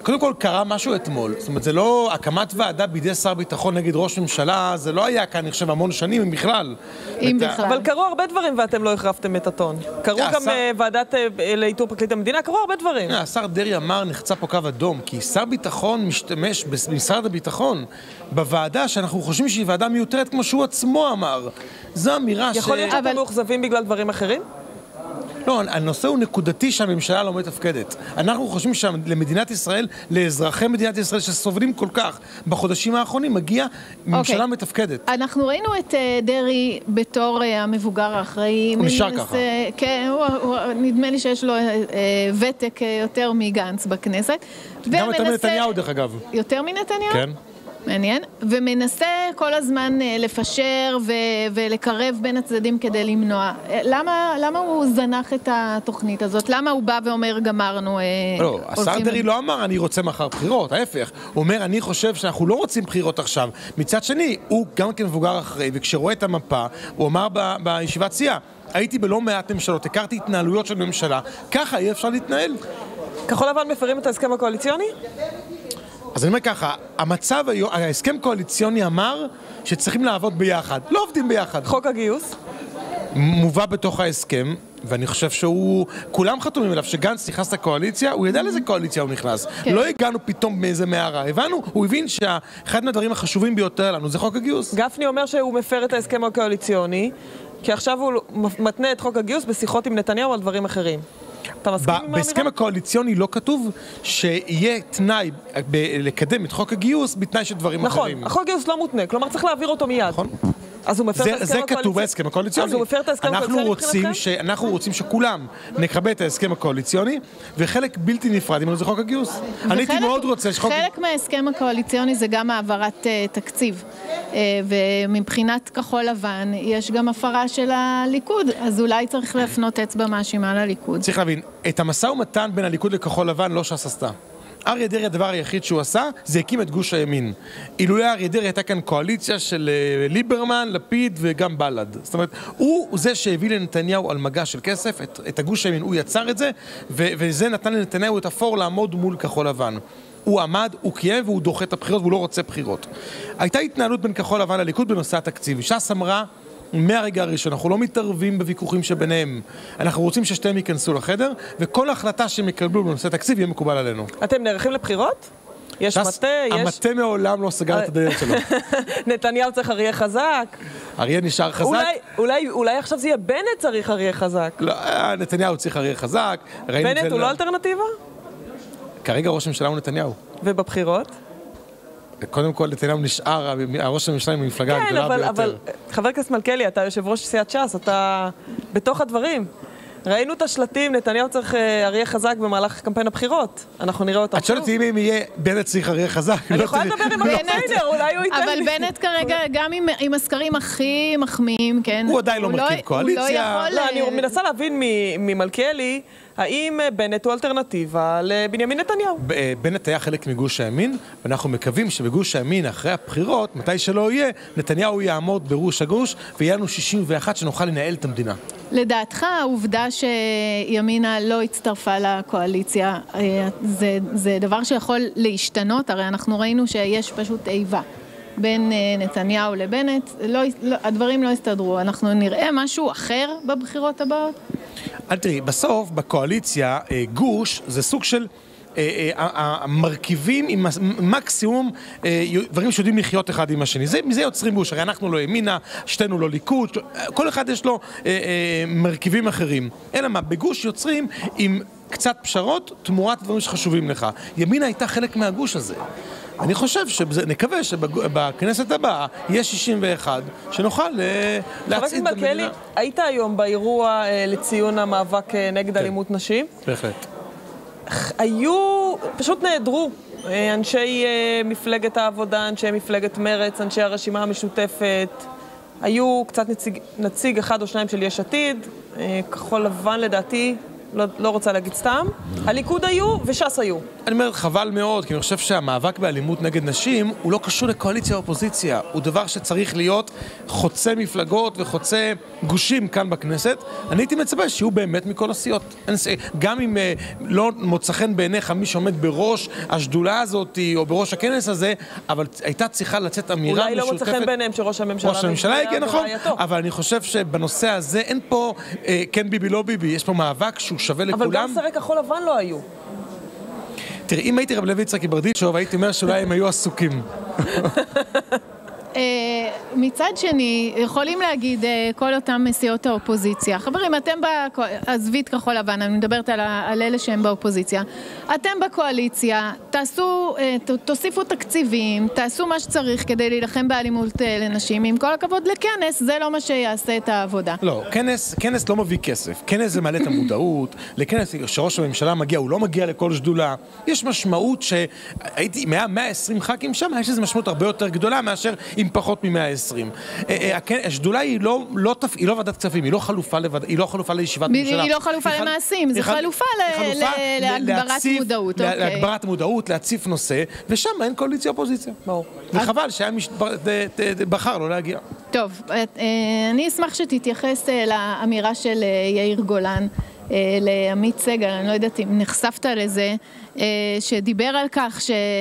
קודם כל קרה משהו אתמול, זאת אומרת, זה לא הקמת ועדה בידי שר ביטחון נגד ראש ממשלה, זה לא היה כאן, אני חושב, המון שנים, אם בכלל. אבל קרו הרבה דברים ואתם לא החרפתם את הטון. קרו גם ועדת לאיתור פרקליט המדינה, קרו הרבה דברים. השר דרעי אמר, נחצה פה קו אדום, כי שר ביטחון משתמש במשרד הביטחון בוועדה שאנחנו חושבים שהיא ועדה מיותרת, כמו שהוא עצמו אמר. זו אמירה יכול להיות שאתם מאוכזבים בגלל דברים אחרים? לא, הנושא הוא נקודתי שהממשלה לא מתפקדת. אנחנו חושבים שלמדינת ישראל, לאזרחי מדינת ישראל שסובלים כל כך בחודשים האחרונים, מגיע ממשלה מתפקדת. אנחנו ראינו את דרעי בתור המבוגר האחראי. הוא נשאר ככה. כן, נדמה לי שיש לו ותק יותר מגנץ בכנסת. גם יותר מנתניהו דרך אגב. יותר מנתניהו? כן. מעניין, ומנסה כל הזמן לפשר ולקרב בין הצדדים כדי למנוע. למה הוא זנח את התוכנית הזאת? למה הוא בא ואומר גמרנו? לא, השר דרעי לא אמר אני רוצה מחר בחירות, ההפך. הוא אומר אני חושב שאנחנו לא רוצים בחירות עכשיו. מצד שני, הוא גם כמבוגר אחרי, וכשרואה את המפה, הוא אמר בישיבת סיעה, הייתי בלא מעט ממשלות, הכרתי התנהלויות של ממשלה, ככה יהיה אפשר להתנהל. כחול לבן מפרים את ההסכם הקואליציוני? אז אני אומר ככה, ההסכם קואליציוני אמר שצריכים לעבוד ביחד, לא עובדים ביחד. חוק הגיוס? מובא בתוך ההסכם, ואני חושב כולם חתומים אליו, שגנץ נכנס לקואליציה, הוא ידע לאיזה קואליציה הוא נכנס. לא הגענו פתאום מאיזה מערה, הוא הבין שאחד מהדברים החשובים ביותר לנו זה חוק הגיוס. גפני אומר שהוא מפר את ההסכם הקואליציוני, כי עכשיו הוא מתנה את חוק הגיוס בשיחות עם נתניהו על דברים אחרים. בהסכם הקואליציוני לא כתוב שיהיה תנאי לקדם את חוק הגיוס בתנאי של דברים אחרים. נכון, החוק הגיוס לא מותנה, כלומר צריך להעביר אותו מיד. נכון. אז הוא מפר את ההסכם הקואליציוני. זה כתוב בהסכם הקואליציוני. אז הוא מפר את ההסכם הקואליציוני אנחנו רוצים שכולם נכבד את ההסכם הקואליציוני, וחלק בלתי נפרד אם זה חוק הגיוס. אני הייתי מאוד רוצה שחוק... חלק מההסכם הקואליציוני זה גם העברת תקציב. ומבחינת כחול לבן יש גם הפרה של הליכוד, אז אולי צריך להפנות אצבע מאשימה לליכוד. צריך להבין, את המשא ומתן בין הליכוד לכחול לבן לא ש"ס עשתה. אריה דרעי הדבר היחיד שהוא עשה זה הקים את גוש הימין. אילולא אריה דרעי הייתה כאן קואליציה של ליברמן, לפיד וגם בל"ד. זאת אומרת, הוא זה שהביא לנתניהו על מגע של כסף, את הגוש הימין, הוא יצר את זה, וזה נתן לנתניהו את הפור לעמוד מול כחול לבן. הוא עמד, הוא קיים והוא דוחה את הבחירות והוא לא רוצה בחירות. הייתה התנהלות בין כחול לבן לליכוד בנושא התקציב. ש"ס אמרה מהרגע הראשון, אנחנו לא מתערבים בוויכוחים שביניהם. אנחנו רוצים ששתיהם ייכנסו לחדר, וכל החלטה שהם יקבלו בנושא תקציב יהיה מקובל עלינו. אתם נערכים לבחירות? יש מטה, יש... המטה מעולם לא סגר את הדלת שלו. נתניהו צריך אריה חזק. אריה נשאר חזק. אולי עכשיו זה יהיה בנט צריך אריה חזק. לא, נתניהו צריך אריה חזק. בנט הוא לא אלטרנטיבה? כרגע ראש הממשלה הוא נתניהו. ובבחירות? קודם כל, נתניהו נשאר, הראש הממשלה עם המפלגה הגדולה ביותר. אבל חבר הכנסת מלכיאלי, אתה יושב ראש סיעת ש"ס, אתה בתוך הדברים. ראינו את השלטים, נתניהו צריך אריה חזק במהלך קמפיין הבחירות. אנחנו נראה אותם. את שואלת אם יהיה בנט צריך אריה חזק. אני יכולה לדבר עם הקמפיינר, אולי הוא ייתן לי. אבל בנט כרגע, גם עם הסקרים הכי מחמיאים, כן? הוא עדיין לא מרכיב קואליציה. לא, אני מנסה להבין ממלכיאלי, האם בנט הוא אלטרנטיבה לבנימין נתניהו? בנט היה חלק מגוש הימין, ואנחנו מקווים שבגוש הימין, אחרי הבחירות, מתי שלא יהיה, נתניהו יעמוד בראש הגוש, ויהיה לנו 61 שנוכל לנהל את המדינה. לדעתך, העובדה שימינה לא הצטרפה לקואליציה, זה דבר שיכול להשתנות? הרי אנחנו ראינו שיש פשוט איבה בין נתניהו לבנט, הדברים לא הסתדרו. אנחנו נראה משהו אחר בבחירות הבאות? תראי, בסוף, בקואליציה, גוש זה סוג של המרכיבים עם מקסימום דברים שיודעים לחיות אחד עם השני. מזה יוצרים גוש, הרי אנחנו לא ימינה, שתינו לא ליכוד, כל אחד יש לו מרכיבים אחרים. אלא מה, בגוש יוצרים עם קצת פשרות תמורת דברים שחשובים לך. ימינה הייתה חלק מהגוש הזה. אני חושב נקווה שבכנסת הבאה יש 61 שנוכל להצעיד את המדינה. מלכיאלי, היית היום באירוע לציון המאבק נגד אלימות נשים? בהחלט. פשוט נעדרו אנשי מפלגת העבודה, אנשי מפלגת מרץ, אנשי הרשימה המשותפת. היו קצת נציג אחד או שניים של יש עתיד, כחול לבן לדעתי, לא רוצה להגיד סתם. הליכוד היו וש"ס היו. אני אומר, חבל מאוד, כי אני חושב שהמאבק באלימות נגד נשים הוא לא קשור לקואליציה או אופוזיציה. הוא דבר שצריך להיות חוצה מפלגות וחוצה גושים כאן בכנסת, אני הייתי מצפה שיהיו באמת מכל הסיעות. גם אם לא מוצא חן בעיניך מי שעומד בראש השדולה הזאת או בראש הכנס הזה, אבל הייתה צריכה לצאת אמירה משותפת. אולי לא מוצא חן בעיניהם שראש הממשלה... ראש הממשלה הגיע, נכון, אבל אני חושב שבנושא הזה אין פה כן ביבי לא ביבי, יש פה מאבק שהוא שווה לכולם. אבל גם שרי כחול לבן לא היו. תראי, אם הייתי רב לוי יצחק ברדיצ'וב, הייתי אומר שאולי הם היו עסוקים. מצד שני, יכולים להגיד כל אותם סיעות האופוזיציה, חברים, אתם עזבי את כחול לבן, אני מדברת על אלה שהם באופוזיציה, אתם בקואליציה, תוסיפו תקציבים, תעשו מה שצריך כדי להילחם באלימות לנשים, עם כל הכבוד לכנס, זה לא מה שיעשה את העבודה. לא, כנס לא מביא כסף, כנס זה מעלה את המודעות, לכנס שראש הממשלה מגיע, הוא לא מגיע לכל שדולה, יש משמעות שהייתי 120 ח"כים שם, יש איזו משמעות הרבה יותר גדולה מאשר עם פחות מ-120. השדולה היא לא ועדת כספים, היא לא חלופה לישיבת ממשלה. היא לא חלופה למעשים, זה חלופה להגברת מודעות. להגברת מודעות, להציף נושא, ושם אין קואליציה אופוזיציה. וחבל שהיה בחר לא להגיע. טוב, אני אשמח שתתייחס לאמירה של יאיר גולן, לעמית סגל, אני לא יודעת אם נחשפת לזה, שדיבר על כך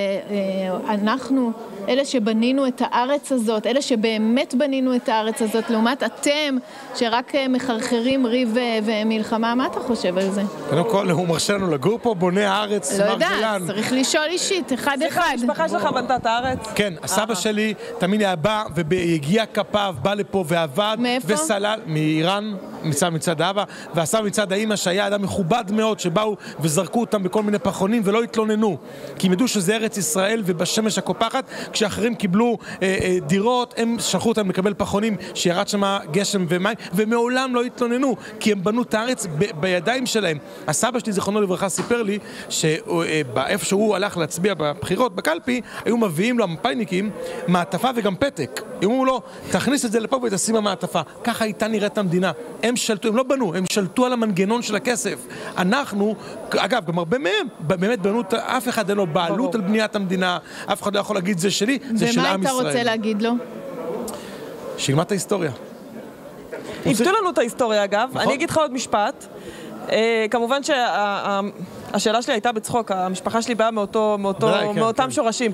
שאנחנו, אלה שבנינו את הארץ הזאת, אלה שבאמת בנינו את הארץ הזאת, לעומת אתם שרק מחרחרים ריב ומלחמה, מה אתה חושב על זה? קודם כל, הוא מרשה לנו לגור פה, בונה הארץ, לא יודעת, צריך לשאול אישית, אחד. המשפחה שלך בנתה את הארץ? כן, הסבא שלי תמיד היה בא ובהגיע כפיו, בא לפה ועבד. מאיפה? וסלל, מאיראן, מצד האבא, ועשה מצד האמא שהיה אדם מכובד מאוד, שבאו וזרקו אותם בכל מיני פחונים ולא התלוננו, כי הם ידעו שזה ארץ ישראל ובשמש הקופחת, כשאחרים קיבלו דירות, הם שלחו אותם לקבל פחונים שירד שם גשם ומים, ומעולם לא התלוננו, כי הם בנו את הארץ בידיים שלהם. הסבא שלי, זיכרונו לברכה, סיפר לי שאיפה שהוא הלך להצביע בבחירות, בקלפי, היו מביאים לו המפאיניקים מעטפה וגם פתק. אמרו לו, תכניס את זה לפה ותשים המעטפה. ככה הייתה נראית המדינה. הם שלטו, הם לא בנו, הם שלטו על המנגנון של הכסף. אנחנו, אגב, גם הרבה מהם, באמת בנו, אף אחד אין לו בעלות על בניית המדינה, אף אחד לא יכול להגיד זה שלי, זה של עם ישראל. ומה היית רוצה להגיד לו? שילמד את ההיסטוריה. עיוותו לנו את ההיסטוריה, אגב. אני אגיד לך עוד משפט. כמובן שהשאלה שלי הייתה בצחוק, המשפחה שלי באה מאותם שורשים.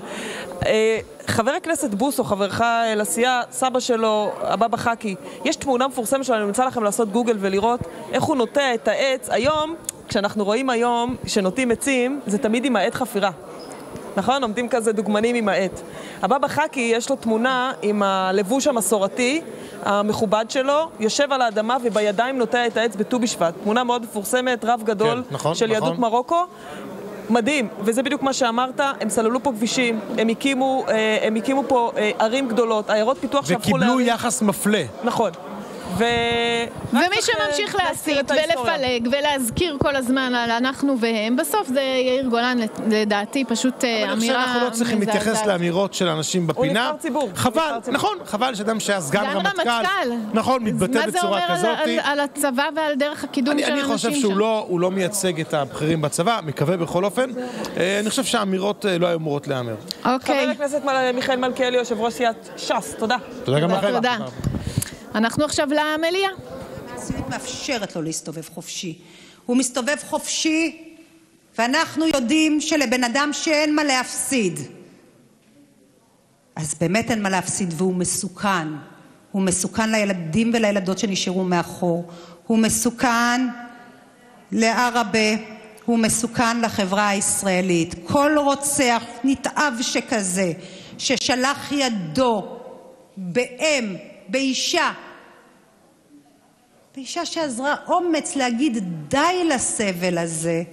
חבר הכנסת בוסו, חברך לסיעה, סבא שלו, הבבא חכי, יש תמונה מפורסמת שלו, אני מנסה לכם לעשות גוגל ולראות איך הוא נוטע את העץ. היום, כשאנחנו רואים היום שנוטעים עצים, זה תמיד עם העט חפירה. נכון? עומדים כזה דוגמנים עם העט. הבבא חכי יש לו תמונה עם הלבוש המסורתי, המכובד שלו, יושב על האדמה ובידיים נוטע את העץ בט"ו בשבט. תמונה מאוד מפורסמת, רב גדול של יהדות מרוקו. מדהים, וזה בדיוק מה שאמרת, הם סללו פה כבישים, הם הקימו פה ערים גדולות, עיירות פיתוח שהפכו לערים. וקיבלו יחס מפלה. נכון. ומי שממשיך להסית ולפלג ולהזכיר כל הזמן על אנחנו והם, בסוף זה יאיר גולן, לדעתי, פשוט אמירה מזעזעת. אבל אנחנו לא צריכים להתייחס לאמירות של אנשים בפינה. הוא נבחר ציבור. חבל, נכון, חבל שאדם שהיה סגן רמטכ"ל, נכון, מתבטא בצורה כזאת. מה זה אומר על הצבא ועל דרך הקידום של האנשים שם? אני חושב שהוא לא מייצג את הבכירים בצבא, מקווה בכל אופן. אני חושב שהאמירות לא היו אמורות להיאמר. חבר הכנסת מיכאל מלכיאלי, יושב ראש סיעת ש"ס, תודה. תודה גם לכם. תודה. אנחנו עכשיו למליאה. הסיעות מאפשרת לו להסתובב חופשי. הוא מסתובב חופשי, ואנחנו יודעים שלבן אדם שאין מה להפסיד. אז באמת אין מה להפסיד, והוא מסוכן. הוא מסוכן לילדים ולילדות שנשארו מאחור. הוא מסוכן לערבה. הוא מסוכן לחברה הישראלית. כל רוצח נתעב שכזה, ששלח ידו באם, באישה שעזרה אומץ להגיד די לסבל הזה,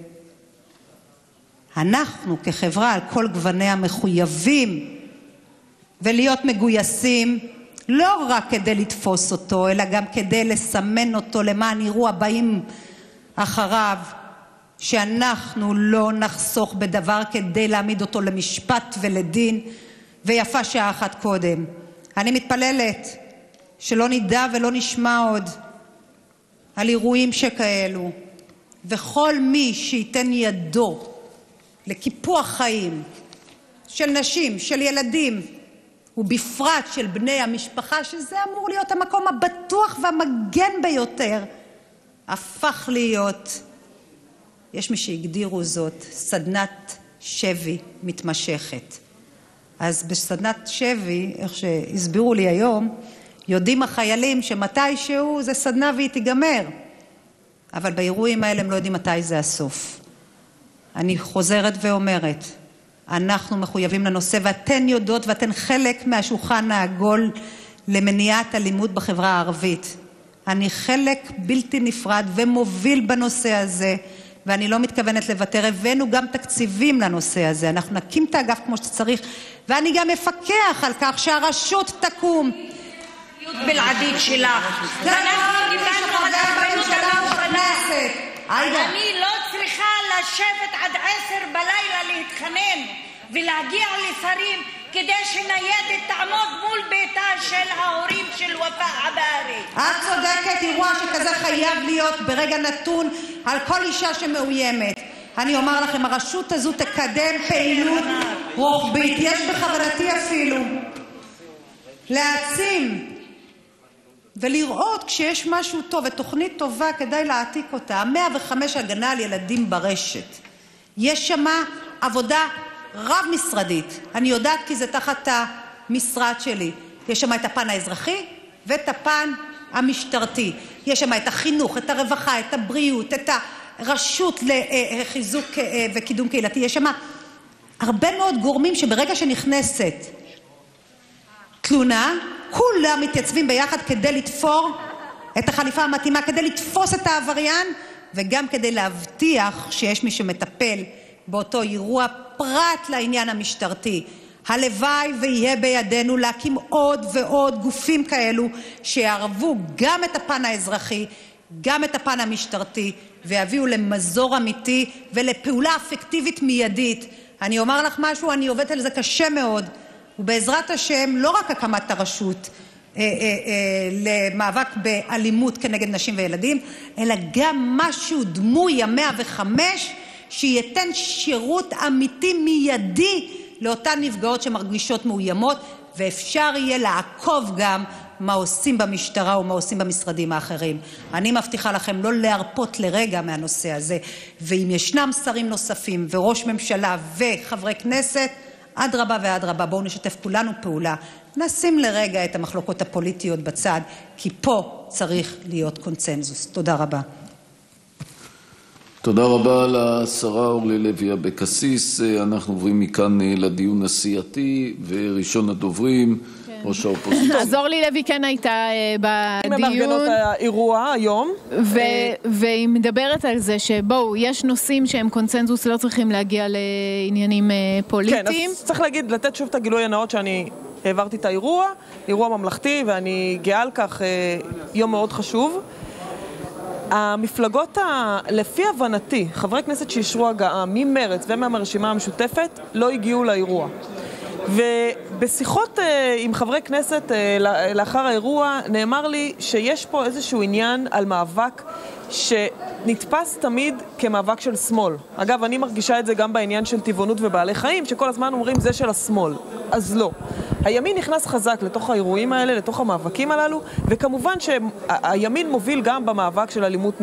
אנחנו כחברה על כל גווניה מחויבים ולהיות מגויסים לא רק כדי לתפוס אותו, אלא גם כדי לסמן אותו למען יראו הבאים אחריו שאנחנו לא נחסוך בדבר כדי להעמיד אותו למשפט ולדין, ויפה שעה אחת קודם. אני מתפללת שלא נדע ולא נשמע עוד על אירועים שכאלו, וכל מי שייתן ידו לקיפוח חיים של נשים, של ילדים, ובפרט של בני המשפחה, שזה אמור להיות המקום הבטוח והמגן ביותר, הפך להיות, יש מי שהגדירו זאת, סדנת שבי מתמשכת. אז בסדנת שבי, איך שהסבירו לי היום, יודעים החיילים שמתישהו זה סדנה והיא תיגמר. אבל באירועים האלה הם לא יודעים מתי זה הסוף. אני חוזרת ואומרת, אנחנו מחויבים לנושא, ואתן יודעות ואתן חלק מהשולחן העגול למניעת אלימות בחברה הערבית. אני חלק בלתי נפרד ומוביל בנושא הזה, ואני לא מתכוונת לוותר. הבאנו גם תקציבים לנושא הזה. אנחנו נקים את האגף כמו שצריך, ואני גם אפקח על כך שהרשות תקום. בלעדית שלך. אנחנו דיברנו על הרבנות הממשלה. אני לא צריכה לשבת עד 10 בלילה להתחנן ולהגיע לשרים כדי שניידת תעמוד מול ביתה של ההורים של ופאא עבארי. את צודקת, אירוע שכזה חייב להיות ברגע נתון על כל אישה שמאוימת. אני אומר לכם, הרשות הזו תקדם פעילות רוחבית. יש בכוונתי אפילו להעצים ולראות כשיש משהו טוב ותוכנית טובה כדאי להעתיק אותה. 105 הגנה על ילדים ברשת. יש שם עבודה רב משרדית. אני יודעת כי זה תחת המשרד שלי. יש שם את הפן האזרחי ואת הפן המשטרתי. יש שם את החינוך, את הרווחה, את הבריאות, את הרשות לחיזוק וקידום קהילתי. יש שם הרבה מאוד גורמים שברגע שנכנסת תלונה, כולם מתייצבים ביחד כדי לתפור את החליפה המתאימה, כדי לתפוס את העבריין, וגם כדי להבטיח שיש מי שמטפל באותו אירוע פרט לעניין המשטרתי. הלוואי ויהיה בידינו להקים עוד ועוד גופים כאלו שיערבו גם את הפן האזרחי, גם את הפן המשטרתי, ויביאו למזור אמיתי ולפעולה אפקטיבית מיידית. אני אומר לך משהו, אני עובדת על זה קשה מאוד, ובעזרת השם לא רק הקמת הרשות למאבק באלימות כנגד נשים וילדים, אלא גם משהו דמוי 105 שייתן שירות אמיתי מיידי לאותן נפגעות שמרגישות מאוימות, ואפשר יהיה לעקוב גם מה עושים במשטרה ומה עושים במשרדים האחרים. אני מבטיחה לכם לא להרפות לרגע מהנושא הזה, ואם ישנם שרים נוספים וראש ממשלה וחברי כנסת, אדרבה ואדרבה, בואו נשתף כולנו פעולה, נשים לרגע את המחלוקות הפוליטיות בצד, כי פה צריך להיות קונצנזוס. תודה רבה. תודה רבה לשרה אורלי לוי אבקסיס. אנחנו עוברים מכאן לדיון הסיעתי, וראשון הדוברים, ראש האופוזיציה. אז אורלי לוי כן הייתה בדיון. היא מארגנות האירוע היום. והיא מדברת על זה שבואו, יש נושאים שהם קונצנזוס, לא צריכים להגיע לעניינים פוליטיים. כן, אז צריך להגיד, לתת שוב את הגילוי הנאות שאני העברתי את האירוע, אירוע ממלכתי, ואני גאה על כך, יום מאוד חשוב. המפלגות, לפי הבנתי, חברי כנסת שישרו הגעה ממרץ ומהרשימה המשותפת, לא הגיעו לאירוע. ובשיחות עם חברי כנסת לאחר האירוע, נאמר לי שיש פה איזשהו עניין על מאבק שנתפס תמיד כמאבק של שמאל. אגב, אני מרגישה את זה גם בעניין של טבעונות ובעלי חיים, שכל הזמן אומרים זה של השמאל. אז לא. הימין נכנס חזק לתוך האירועים האלה, לתוך המאבקים הללו, וכמובן שהימין מוביל גם במאבק של אלימות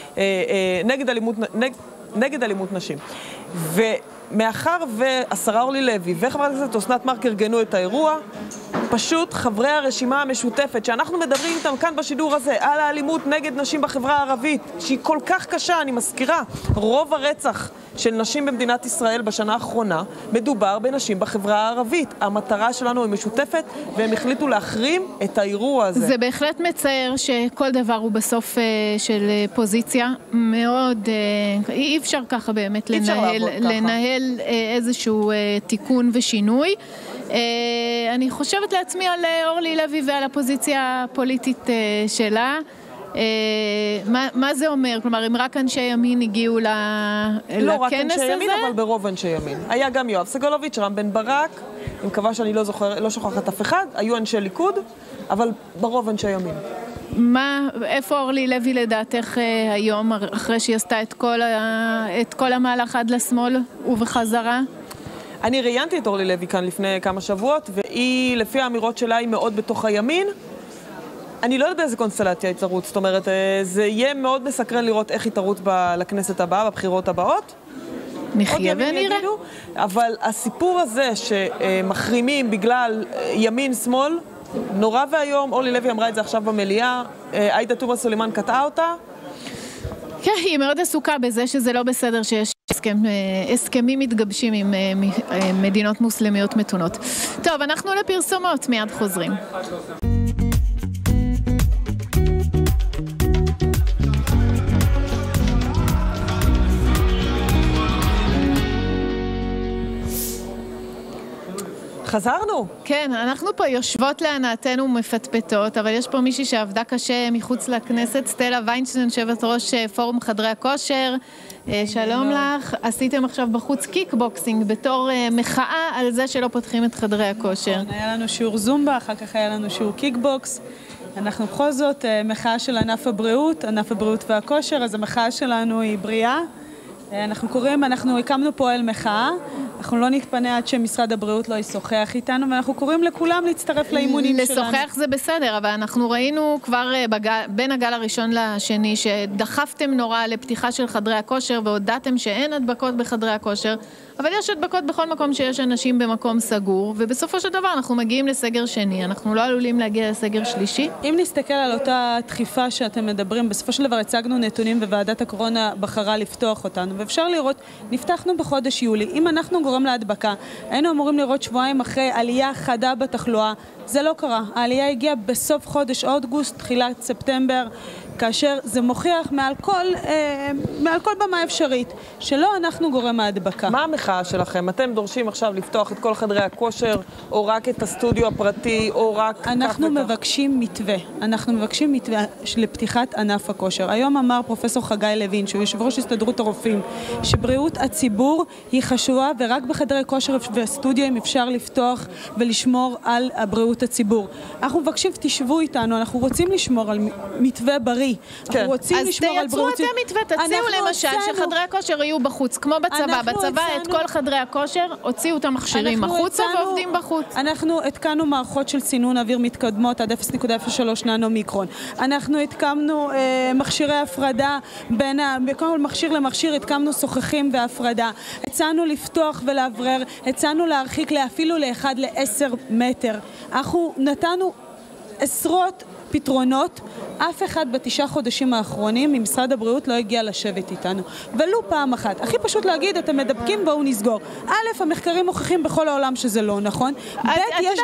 נגד אלימות נשים. ומאחר והשרה אורלי לוי וחברת הכנסת אסנת מארק ארגנו את האירוע, פשוט חברי הרשימה המשותפת, שאנחנו מדברים איתם כאן בשידור הזה, על האלימות נגד נשים בחברה הערבית, שהיא כל כך קשה, אני מזכירה, רוב הרצח של נשים במדינת ישראל בשנה האחרונה, מדובר בנשים בחברה הערבית. המטרה שלנו היא משותפת, והם החליטו להחרים את האירוע הזה. זה בהחלט מצער שכל דבר הוא בסוף של פוזיציה מאוד, אי אפשר ככה באמת לנהל איזשהו תיקון ושינוי. אני חושבת לעצמי על אורלי לוי ועל הפוזיציה הפוליטית שלה. מה זה אומר? כלומר, אם רק אנשי ימין הגיעו לכנס הזה? לא רק אנשי ימין, אבל ברוב אנשי ימין. היה גם יואב סגלוביץ', רם בן ברק, אני מקווה שאני לא שוכחת אף אחד, היו אנשי ליכוד, אבל ברוב אנשי ימין. איפה אורלי לוי לדעתך היום, אחרי שהיא עשתה את כל המהלך עד לשמאל ובחזרה? אני ראיינתי את אורלי לוי כאן לפני כמה שבועות, והיא, לפי האמירות שלה, היא מאוד בתוך הימין. אני לא יודעת באיזה קונסטלציה היא תרוץ, זאת אומרת, זה יהיה מאוד מסקרן לראות איך היא תרוץ לכנסת הבאה, בבחירות הבאות. נחיה ונראה. אבל הסיפור הזה שמחרימים בגלל ימין-שמאל, נורא והיום, אורלי לוי אמרה את זה עכשיו במליאה, עאידה תומא סלימאן קטעה אותה. כן, היא מאוד עסוקה בזה שזה לא בסדר שיש הסכמים מתגבשים עם מדינות מוסלמיות מתונות. טוב, אנחנו לפרסומות, מיד חוזרים. חזרנו. כן, אנחנו פה יושבות להנאתנו מפטפטות, אבל יש פה מישהי שעבדה קשה מחוץ לכנסת, סטלה ויינשטיין, יושבת ראש פורום חדרי הכושר. שלום לך. עשיתם עכשיו בחוץ קיקבוקסינג בתור מחאה על זה שלא פותחים את חדרי הכושר. היה לנו שיעור זומבה, אחר כך היה לנו שיעור קיקבוקס. אנחנו בכל זאת מחאה של ענף הבריאות והכושר, אז המחאה שלנו היא בריאה. אנחנו הקמנו פועל מחאה, אנחנו לא נתפנה עד שמשרד הבריאות לא ישוחח איתנו, ואנחנו קוראים לכולם להצטרף לאימונים שלנו. לשוחח זה בסדר, אבל אנחנו ראינו כבר בין הגל הראשון לשני, שדחפתם נורא לפתיחה של חדרי הכושר, והודעתם שאין הדבקות בחדרי הכושר, אבל יש הדבקות בכל מקום שיש אנשים במקום סגור, ובסופו של דבר אנחנו מגיעים לסגר שני, אנחנו לא עלולים להגיע לסגר שלישי. אם נסתכל על אותה דחיפה שאתם מדברים, בסופו של דבר הצגנו נתונים וועדת הקורונה בחרה לפתוח אותנו, ואפשר לראות, נפתחנו בחודש יולי, אם אנחנו גורם להדבקה, היינו אמורים לראות שבועיים אחרי עלייה חדה בתחלואה, זה לא קרה, העלייה הגיעה בסוף חודש אוגוסט, תחילת ספטמבר, כאשר זה מוכיח מעל כל במה אפשרית, שלא אנחנו גורם ההדבקה. מה המחאה שלכם? אתם דורשים עכשיו לפתוח את כל חדרי הכושר, או רק את הסטודיו הפרטי, או רק... אנחנו מבקשים מתווה לפתיחת ענף הכושר. היום אמר פרופסור חגי לוין, שהוא יושב ראש הסתדרות הרופאים, שבריאות הציבור היא חשובה, ורק בחדרי כושר וסטודיו אפשר לפתוח ולשמור על בריאות הציבור. אנחנו מבקשים, תשבו איתנו, אנחנו רוצים לשמור על מתווה בריא. אנחנו רוצים לשמור על בריאות... אז תייצרו אתם מתווה, תציעו למשל שחדרי הכושר יהיו בחוץ, כמו בצבא. בצבא את כל חדרי הכושר הוציאו את המכשירים החוצה ועובדים בחוץ. אנחנו התקנו מערכות של סינון אוויר מתקדמות עד 0.03 ננו-מיקרון. אנחנו התקמנו מכשירי הפרדה בכל מכשיר למכשיר התקמנו שוחחים והפרדה. הצענו לפתוח ולאוורר, הצענו להרחיק אפילו ל1 ל10 מטר. אנחנו נתנו עשרות פתרונות, אף אחד ב9 חודשים האחרונים ממשרד הבריאות לא הגיע לשבת איתנו, ולו פעם אחת. הכי פשוט להגיד, אתם מדבקים, בואו נסגור. א', המחקרים מוכיחים בכל העולם שזה לא נכון. ב', יש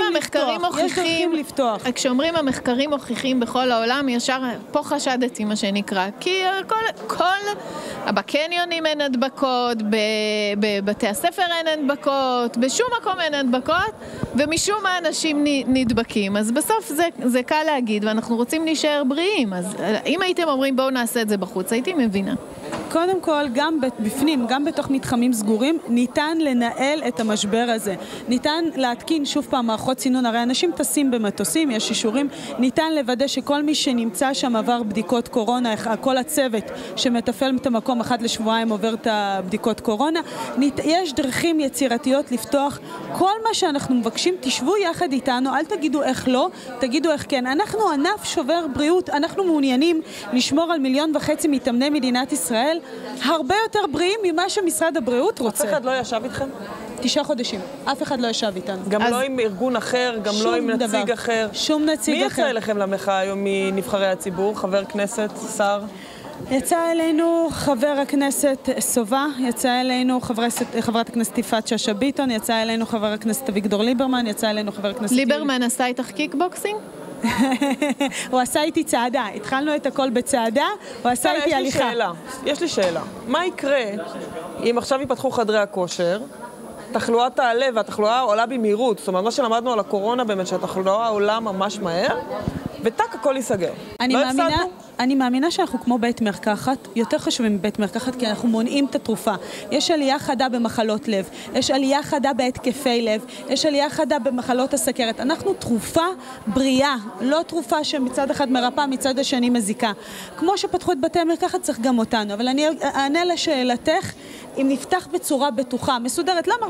דרכים לפתוח. כשאומרים המחקרים מוכיחים בכל העולם, ישר פה חשדתי מה שנקרא, כי בקניונים אין הדבקות, בבתי הספר אין הדבקות, בשום מקום אין הדבקות, ומשום מה אנשים נדבקים. אז בסוף זה קל להגיד, ואנחנו רוצים להישאר בריאים. אז אם הייתם אומרים בואו נעשה את זה בחוץ, הייתי מבינה. קודם כל, גם בפנים, גם בתוך מתחמים סגורים, ניתן לנהל את המשבר הזה. ניתן להתקין שוב פעם מערכות סינון, הרי אנשים טסים במטוסים, יש אישורים, ניתן לוודא שכל מי שנמצא שם עבר בדיקות קורונה, כל הצוות שמטפל את המקום אחת לשבועיים עובר את הבדיקות קורונה. יש דרכים יצירתיות לפתוח כל מה שאנחנו מבקשים, תשבו יחד איתנו, אל תגידו איך לא, תגידו איך כן. אנחנו ענף שובר בריאות, אנחנו מעוניינים לשמור על 1.5 מיליון מתאמני מדינת ישראל, הרבה יותר בריאים ממה שמשרד הבריאות רוצה. אף אחד לא ישב איתכם? 9 חודשים. אף אחד לא ישב איתנו. גם לא עם ארגון אחר, גם לא עם נציג אחר. שום נציג אחר. מי יצא אליכם למחאה היום מנבחרי הציבור? חבר כנסת, שר? יצא אלינו חבר הכנסת סובה, יצא אלינו חברת הכנסת יפעת שאשא ביטון, יצא אלינו חבר הכנסת אביגדור ליברמן, יצא אלינו חבר הכנסת... ליברמן עשה איתך קיקבוקסינג? הוא עשה איתי צעדה, התחלנו את הכל בצעדה, הוא עשה איתי הליכה. יש לי שאלה, מה יקרה אם עכשיו ייפתחו חדרי הכושר, תחלואה תעלה והתחלואה עולה במהירות, זאת אומרת מה שלמדנו על הקורונה באמת שהתחלואה עולה ממש מהר, וטק הכל ייסגר. אני מאמינה שאנחנו כמו בית מרקחת, יותר חשובים מבית מרקחת, כי אנחנו מונעים את התרופה. יש עלייה חדה במחלות לב, יש עלייה חדה בהתקפי לב, יש עלייה חדה במחלות הסכרת. אנחנו תרופה בריאה, לא תרופה שמצד אחד מרפאה, מצד השני מזיקה. כמו שפתחו את בתי המרקחת, צריך גם אותנו. אבל אני אענה לשאלתך, אם נפתח בצורה בטוחה, מסודרת, לא אמרתי לך.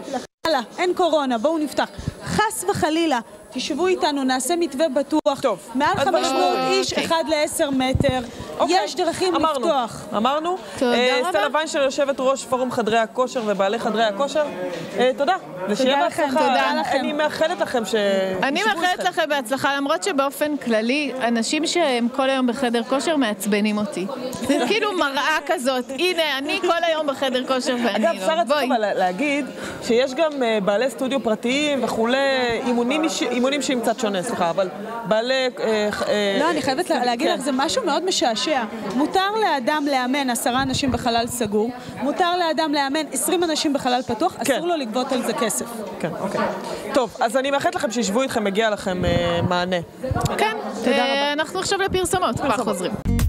יאללה, אין קורונה, בואו נפתח. חס וחלילה, תשבו איתנו, נעשה מתווה בטוח. טוב. מעל 500 איש, 1 ל-10 מטר. יש דרכים לפתוח. אמרנו. סטלה ויינשטיין, יושבת ראש פורום חדרי הכושר ובעלי חדרי הכושר. תודה. תודה לכם, תודה לכם. אני מאחלת לכם אני מאחלת לכם בהצלחה, למרות שבאופן כללי, אנשים שהם כל היום בחדר כושר מעצבנים אותי. זה כאילו מראה כזאת. הנה, אני כל היום בחדר כושר ואני לא. אגב, שרה צריך להגיד שיש גם בעלי סטודיו פרטיים וכולי, אימונים שהם קצת שונה, סליחה, אבל בעלי... לא, אני חייבת להגיד לך, זה משהו מאוד משעשע. מותר לאדם לאמן 10 אנשים בחלל סגור, מותר לאדם לאמן 20 אנשים בחלל פתוח, אסור לו לגבות על זה כסף. כן, אוקיי. טוב, אז אני מאחלת לכם שישבו איתכם, מגיע לכם מענה. כן, אנחנו עכשיו לפרסומות, כבר חוזרים.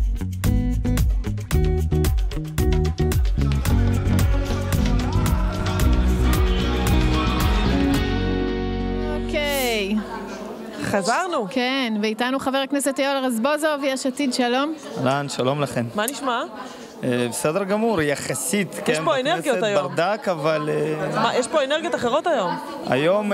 אוקיי. חזרנו. כן, ואיתנו חבר הכנסת יואל רזבוזוב, יש עתיד, שלום. אהלן, שלום לכם. מה נשמע? בסדר גמור, יחסית, כן. יש פה אנרגיות היום. ברדק, אבל... יש פה אנרגיות אחרות היום? היום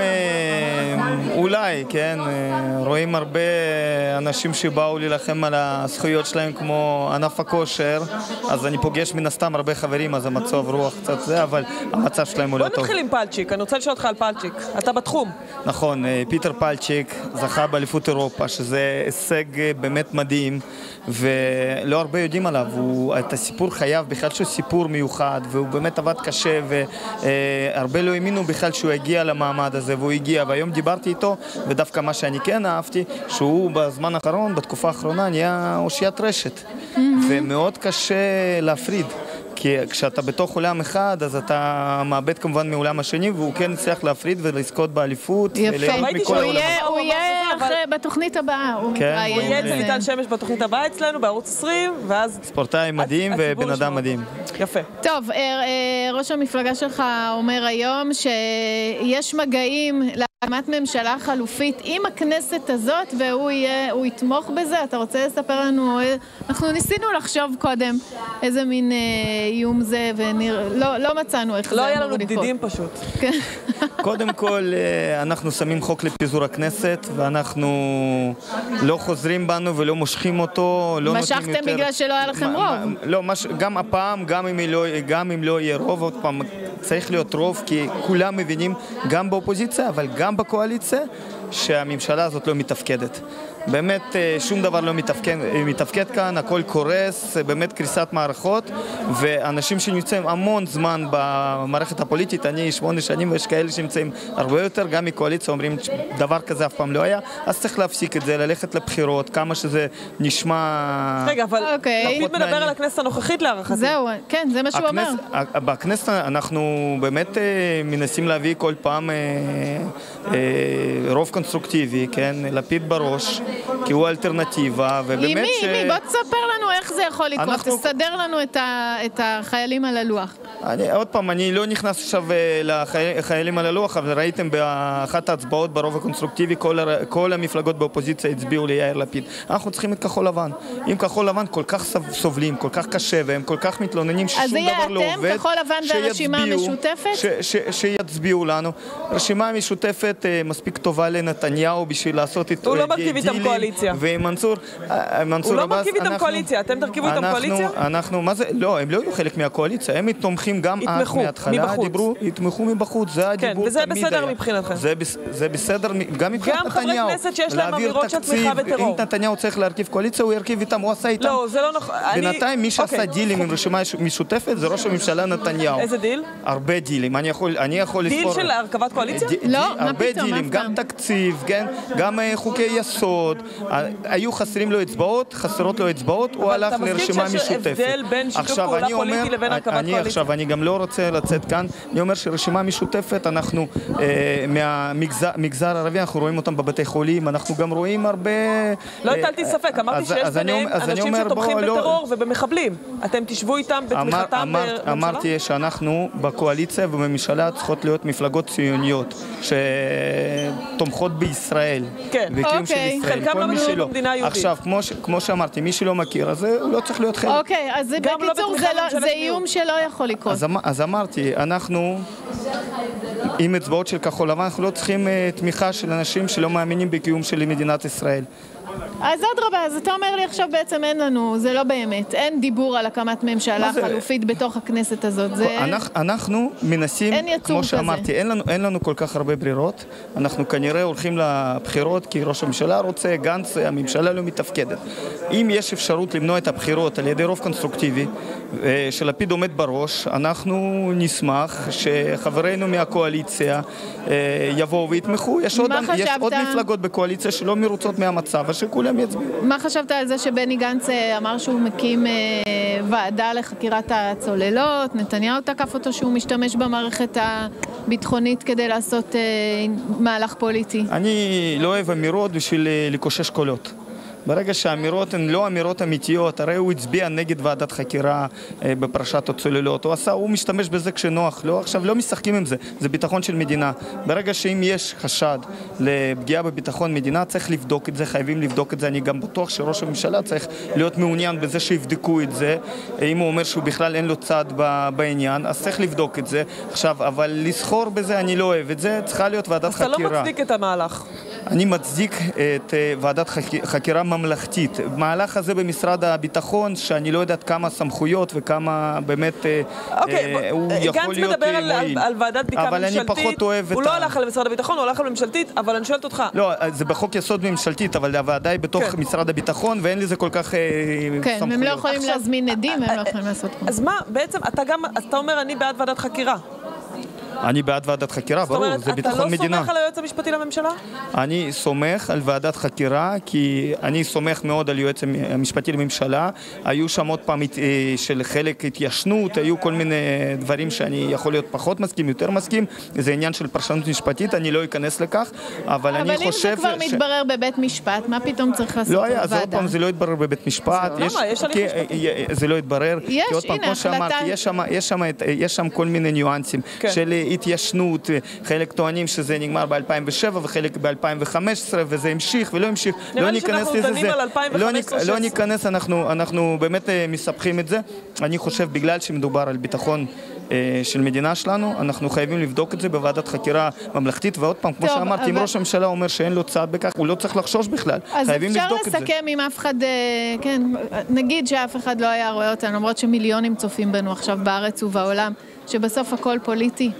אולי, כן. רואים הרבה אנשים שבאו להילחם על הזכויות שלהם כמו ענף הכושר, אז אני פוגש מן הסתם הרבה חברים, אז המצב רוח קצת זה, אבל המצב שלהם הוא לא טוב. בוא נתחיל עם פלצ'יק, אני רוצה לשאול אותך על פלצ'יק. אתה בתחום. נכון, פיטר פלצ'יק זכה באליפות אירופה, שזה הישג באמת מדהים, ולא הרבה יודעים עליו. את הסיפור חייו בכלל שהוא סיפור מיוחד, והוא באמת עבד קשה, והרבה לא האמינו בכלל שהוא הגיע למעמד הזה, והוא הגיע, והיום דיברתי איתו, ודווקא מה שאני כן אהבתי, שהוא בזמן האחרון, בתקופה האחרונה, נהיה אושיית רשת, ומאוד קשה להפריד. כי כשאתה בתוך עולם אחד, אז אתה מאבד כמובן מעולם השני, והוא כן צריך להפריד ולזכות באליפות. יפה, הוא יהיה בתוכנית הבאה. הוא יהיה אצל ליטל שמש בתוכנית הבאה אצלנו, בערוץ 20, ואז... ספורטאי מדהים ובן אדם מדהים. יפה. טוב, ראש המפלגה שלך אומר היום שיש מגעים להקמת ממשלה חלופית עם הכנסת הזאת, והוא יתמוך בזה. אתה רוצה לספר לנו? אנחנו ניסינו לחשוב קודם איזה מין איום זה, ולא מצאנו איך זה אמור לקרות. לא היה לנו בדידים פשוט. קודם כל, אנחנו שמים חוק לפיזור הכנסת, ואנחנו לא חוזרים בנו ולא מושכים אותו. משכתם בגלל שלא היה לכם רוב? לא, גם הפעם, גם אם לא יהיה רוב, עוד פעם, צריך להיות רוב, כי כולם מבינים, גם באופוזיציה, אבל גם בקואליציה, שהממשלה הזאת לא מתפקדת. באמת שום דבר לא מתפקד כאן, הכל קורס, באמת קריסת מערכות, ואנשים שנמצאים המון זמן במערכת הפוליטית, אני 8 שנים ויש כאלה שנמצאים הרבה יותר, גם מקואליציה אומרים דבר כזה אף פעם לא היה, אז צריך להפסיק את זה, ללכת לבחירות, כמה שזה נשמע... רגע, אבל לפיד מדבר על הכנסת הנוכחית להערכתי. זהו, כן, זה מה שהוא אומר. בכנסת אנחנו באמת מנסים להביא כל פעם רוב קונסטרוקטיבי, כן, לפיד בראש, כי הוא אלטרנטיבה, ובאמת מי? בוא תספר לנו איך זה יכול לקרות, תסדר לנו את החיילים על הלוח. עוד פעם, אני לא נכנס עכשיו לחיילים על הלוח, אבל ראיתם באחת ההצבעות ברוב הקונסטרוקטיבי, כל המפלגות באופוזיציה הצביעו ליאיר לפיד. אנחנו צריכים את כחול לבן. אם כחול לבן כל כך סובלים, כל כך קשה, והם כל כך מתלוננים ששום דבר לא עובד, אז יהיה אתם, כחול לבן והרשימה המשותפת? שיצביעו לנו. הרשימה המשותפת מספיק טובה לנתניהו בשביל לעשות את הוא לא מרכיב איתם קואליציה. ועם מנצור הוא לא מרכיב איתם קואליציה, אתם תרכיבו איתם קואליציה? מה זה? לא, הם לא יהיו חלק מהקואליציה, הם תומכים גם אז מההתחלה, יתמכו מבחוץ, זה הדיבור תמיד היה. וזה בסדר מבחינתכם? זה בסדר, גם מבחינת נתניהו. גם חברי כנסת שיש להם אמירות של תמיכה בטרור. אם נתניהו צריך להרכיב קואליציה, הוא ירכיב איתם, הוא עשה איתם. לא, זה לא נכון. בינתיים מי שעשה דילים עם רשימה משותפת זה ראש הממשלה נתניהו. איזה דיל? הרבה דילים, אני יכול לספור. דיל של הרכבת קואליציה? לא, הרבה דילים, גם תקציב, גם חוקי יסוד. היו חסרים לו אצבעות, חסרות לו אצבעות, הוא הלך לרשימה משותפת. אבל אתה מסכים שיש הבדל בין שיתוף פעולה פוליטי לבין הרכבת קואליציה? עכשיו, אני גם לא רוצה לצאת כאן, אני אומר שרשימה משותפת, אנחנו מהמגזר הערבי, אנחנו רואים אותם בבתי חולים, אנחנו גם רואים הרבה... לא הטלתי ספק, אמרתי שיש ביניהם אנשים שתומכים בטרור ובמחבלים. אתם תשבו איתם בתמיכתם בממשלה? אמרתי שאנחנו בקואליציה ובממשלה צריכות להיות מפלגות ציוניות שתומכות בישראל. כן, חלקם לא מדברים במדינה יהודית. עכשיו, כמו שאמרתי, מי שלא מכיר, אז הוא לא צריך להיות חלק. אוקיי, אז בקיצור זה איום שלא יכול לקרות. אז אמרתי, אנחנו עם אצבעות של כחול לבן, אנחנו לא צריכים תמיכה של אנשים שלא מאמינים בקיום של מדינת ישראל. אז אדרבה, אז אתה אומר לי עכשיו בעצם אין לנו, זה לא באמת, אין דיבור על הקמת ממשלה חלופית בתוך הכנסת הזאת. אנחנו מנסים, כמו שאמרתי, אין לנו כל כך הרבה ברירות, אנחנו כנראה הולכים לבחירות כי ראש הממשלה רוצה, גנץ, הממשלה לא מתפקדת. אם יש אפשרות למנוע את הבחירות על ידי רוב קונסטרוקטיבי, שלפיד עומד בראש, אנחנו נשמח שחברינו מהקואליציה יבואו ויתמכו. יש עוד מפלגות בקואליציה שלא מרוצות מהמצב, שכולם יצביעו. מה חשבת על זה שבני גנץ אמר שהוא מקים ועדה לחקירת הצוללות? נתניהו תקף אותו שהוא משתמש במערכת הביטחונית כדי לעשות מהלך פוליטי. אני לא אוהב אמירות בשביל לקושש קולות. ברגע שהאמירות הן לא אמירות אמיתיות, הרי הוא הצביע נגד ועדת חקירה בפרשת הצוללות, הוא משתמש בזה כשנוח, עכשיו לא משחקים עם זה, זה ביטחון של מדינה. ברגע שאם יש חשד לפגיעה בביטחון מדינה, צריך לבדוק את זה, חייבים לבדוק את זה. אני גם בטוח שראש הממשלה צריך להיות מעוניין בזה שיבדקו את זה, אם הוא אומר שהוא בכלל אין לו צד בעניין, אז צריך לבדוק את זה. עכשיו, אבל לסחור בזה אני לא אוהב את זה, צריכה להיות ועדת חקירה. אתה לא מצדיק את המהלך. אני מצדיק את ועדת חקירה ממלכתית. המהלך הזה במשרד הביטחון, שאני לא יודעת כמה סמכויות וכמה באמת הוא יכול להיות מועיל. על ועדת בדיקה ממשלתית, אבל אני פחות אוהב הוא לא הלך על משרד הביטחון, הוא הלך על ממשלתית, אבל אני שואלת אותך. לא, זה בחוק יסוד ממשלתית, אבל הוועדה היא בתוך משרד הביטחון, ואין לזה כל כך סמכויות. כן, הם לא יכולים להזמין עדים, הם לא יכולים לעשות כלום. אז מה, בעצם, אתה אומר, אני בעד ועדת חקירה. אני בעד ועדת חקירה, ברור, זה ביטחון מדינה. אתה לא סומך על היועץ המשפטי לממשלה? אני סומך על ועדת חקירה, כי אני סומך מאוד על היועץ המשפטי לממשלה. היו שם עוד פעם של חלק התיישנות, היו כל מיני דברים שאני יכול להיות פחות מסכים, יותר מסכים. זה עניין של פרשנות משפטית, אני לא אכנס לכך, אבל אני חושב... אבל אם זה כבר מתברר בבית משפט, מה פתאום צריך לעשות לא היה, זה עוד פעם, זה לא יתברר בבית משפט. למה? יש הליך משפטי. זה לא יתברר. יש שם כל מיני ניואנסים של התיישנות, חלק טוענים שזה נגמר ב-2007 וחלק ב-2015 וזה המשיך ולא המשיך. נראה לי שאנחנו דנים על 2015. לא ניכנס, אנחנו באמת מספחים את זה. אני חושב בגלל שמדובר על ביטחון של מדינה שלנו, אנחנו חייבים לבדוק את זה בוועדת חקירה ממלכתית, ועוד פעם, כמו שאמרתי, אם ראש הממשלה אומר שאין לו צד בכך, הוא לא צריך לחשוש בכלל. חייבים לבדוק את זה. אז אפשר לסכם עם אף אחד, כן, נגיד שאף אחד לא היה רואה אותנו, למרות שמיליונים צופים בנו עכשיו בארץ ובעולם, שבסוף הכל פוליטי.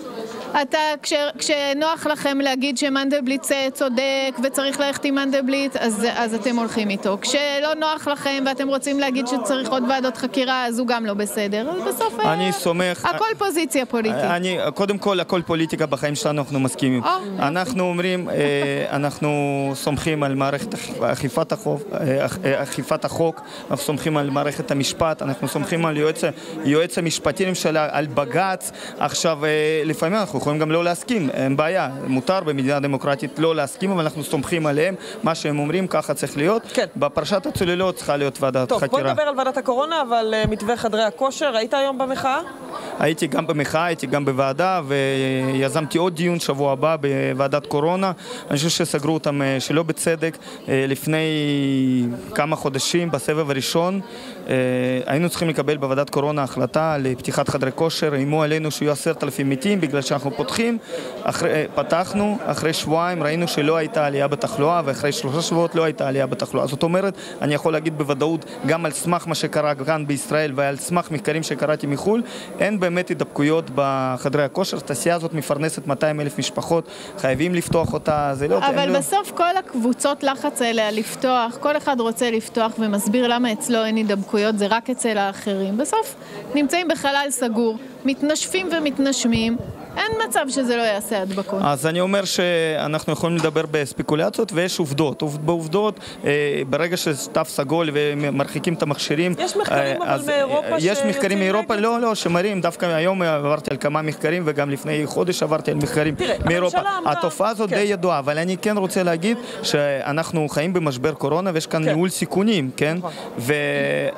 כשנוח לכם להגיד שמנדלבליט צודק וצריך ללכת עם מנדלבליט, אז אתם הולכים איתו. כשלא נוח לכם ואתם רוצים להגיד שצריך עוד ועדות חקירה, אז הוא גם לא בסדר. אז בסוף הכל פוזיציה פוליטית. קודם כל, הכל פוליטיקה בחיים שלנו, אנחנו מסכימים. אנחנו אומרים, אנחנו סומכים על מערכת אכיפת החוק, אנחנו סומכים על מערכת המשפט, אנחנו סומכים על יועץ המשפטי לממשלה, על בג"ץ. עכשיו, לפעמים אנחנו יכולים גם לא להסכים, אין בעיה, מותר במדינה דמוקרטית לא להסכים, אבל אנחנו סומכים עליהם, מה שהם אומרים ככה צריך להיות. כן. בפרשת הצוללות צריכה להיות ועדת חקירה. טוב, בוא נדבר על ועדת הקורונה, אבל מתווה חדרי הכושר, היית היום במחאה? הייתי גם במחאה, הייתי גם בוועדה, ויזמתי עוד דיון שבוע הבא בוועדת קורונה. אני חושב שסגרו אותם שלא בצדק. לפני כמה חודשים, בסבב הראשון, היינו צריכים לקבל בוועדת קורונה החלטה לפתיחת חדרי כושר, איימו עלינו שיהיו 10,000 מתים בגלל שאנחנו פותחים. פתחנו, אחרי שבועיים ראינו שלא הייתה עלייה בתחלואה, ואחרי 3 שבועות לא הייתה עלייה בתחלואה. זאת אומרת, אני יכול להגיד בוודאות, גם על סמך מה שקרה כאן בישראל ועל סמך מחקרים שקראתי מחול, אין באמת הידבקויות בחדרי הכושר. התעשייה הזאת מפרנסת 200,000 משפחות, חייבים לפתוח אותה, זה לא... אבל בסוף כל הקבוצות לחץ האלה לפתוח, כל אחד רוצה לפתוח ומסביר למה אצלו אין הידבקויות, זה רק אצל האחרים. בסוף נמצאים בחלל סגור, מתנשפים ומתנשמים, אין מצב שזה לא יעשה הדבקות. אז אני אומר שאנחנו יכולים לדבר בספקולציות, ויש עובדות. בעובדות, ברגע שתו סגול ומרחיקים את המכשירים... יש מחקרים אבל מאירופה יש מחקרים מאירופה, לא, שמראים. דווקא היום עברתי על כמה מחקרים, וגם לפני חודש עברתי על מחקרים מאירופה. התופעה הזאת די ידועה, אבל אני כן רוצה להגיד שאנחנו חיים במשבר קורונה, ויש כאן ניהול סיכונים, כן?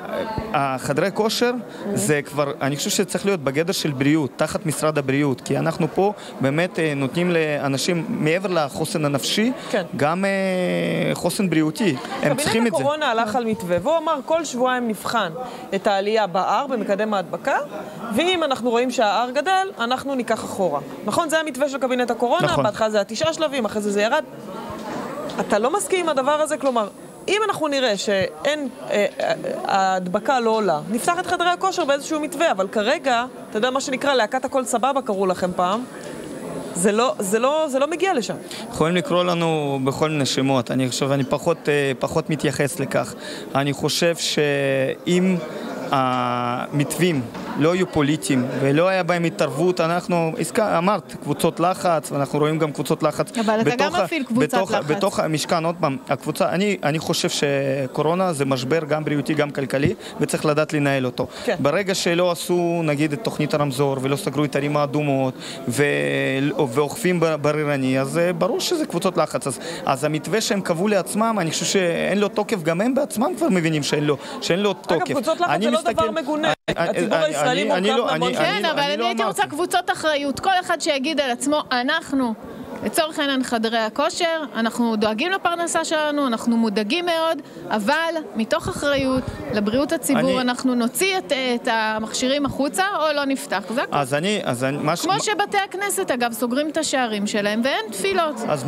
והחדרי כושר, זה כבר, אני חושב שצריך להיות בגדר של בריאות, תחת משרד הבריאות, כי אנחנו פה באמת נותנים לאנשים, מעבר לחוסן הנפשי, גם חוסן בריאותי. הם צריכים את זה. קבינט הקורונה הלך על מתווה, והוא אמר, כל שבועיים נבחן את העלייה ב-R, במקדם ההדבקה, ואם אנחנו רואים שה-R גדל, אנחנו ניקח אחורה. נכון? זה המתווה של קבינט הקורונה, בהתחלה זה 9 שלבים, אחרי זה ירד. אתה לא מסכים עם הדבר הזה? כלומר, אם אנחנו נראה שאין, ההדבקה לא עולה, נפתח את חדרי הכושר באיזשהו מתווה, אבל כרגע, אתה יודע מה שנקרא, להקת הכל סבבה קראו לכם פעם, זה לא מגיע לשם. יכולים לקרוא לנו בכל מיני שמות, אני פחות מתייחס לכך. אני חושב שאם המתווים לא היו פוליטיים ולא היה בהם התערבות, אנחנו, אמרת, קבוצות לחץ, ואנחנו רואים גם קבוצות לחץ. אבל אתה גם מפעיל קבוצת לחץ. בתוך המשכן, עוד פעם, הקבוצה, אני חושב שקורונה זה משבר גם בריאותי, גם כלכלי, וצריך לדעת לנהל אותו. כן. ברגע שלא עשו, נגיד, את תוכנית הרמזור, ולא סגרו את הערים האדומות, ואוכפים בררני, אז ברור שזה קבוצות לחץ. אז המתווה שהם קבעו לעצמם, אני חושב שאין לו תוקף, גם הם בעצמם כבר מבינים שאין לו תוקף. אגב, קבוצות לחץ זה לא דבר מגונה. הציבור הישראלי מורכב למון. כן, אבל אני הייתי רוצה קבוצות אחריות. כל אחד שיגיד על עצמו, אנחנו, לצורך העניין חדרי הכושר, אנחנו דואגים לפרנסה שלנו, אנחנו מודאגים מאוד, אבל מתוך אחריות לבריאות הציבור אנחנו נוציא את המכשירים החוצה או לא נפתח. כמו שבתי הכנסת, אגב, סוגרים את השערים שלהם ואין תפילות. אז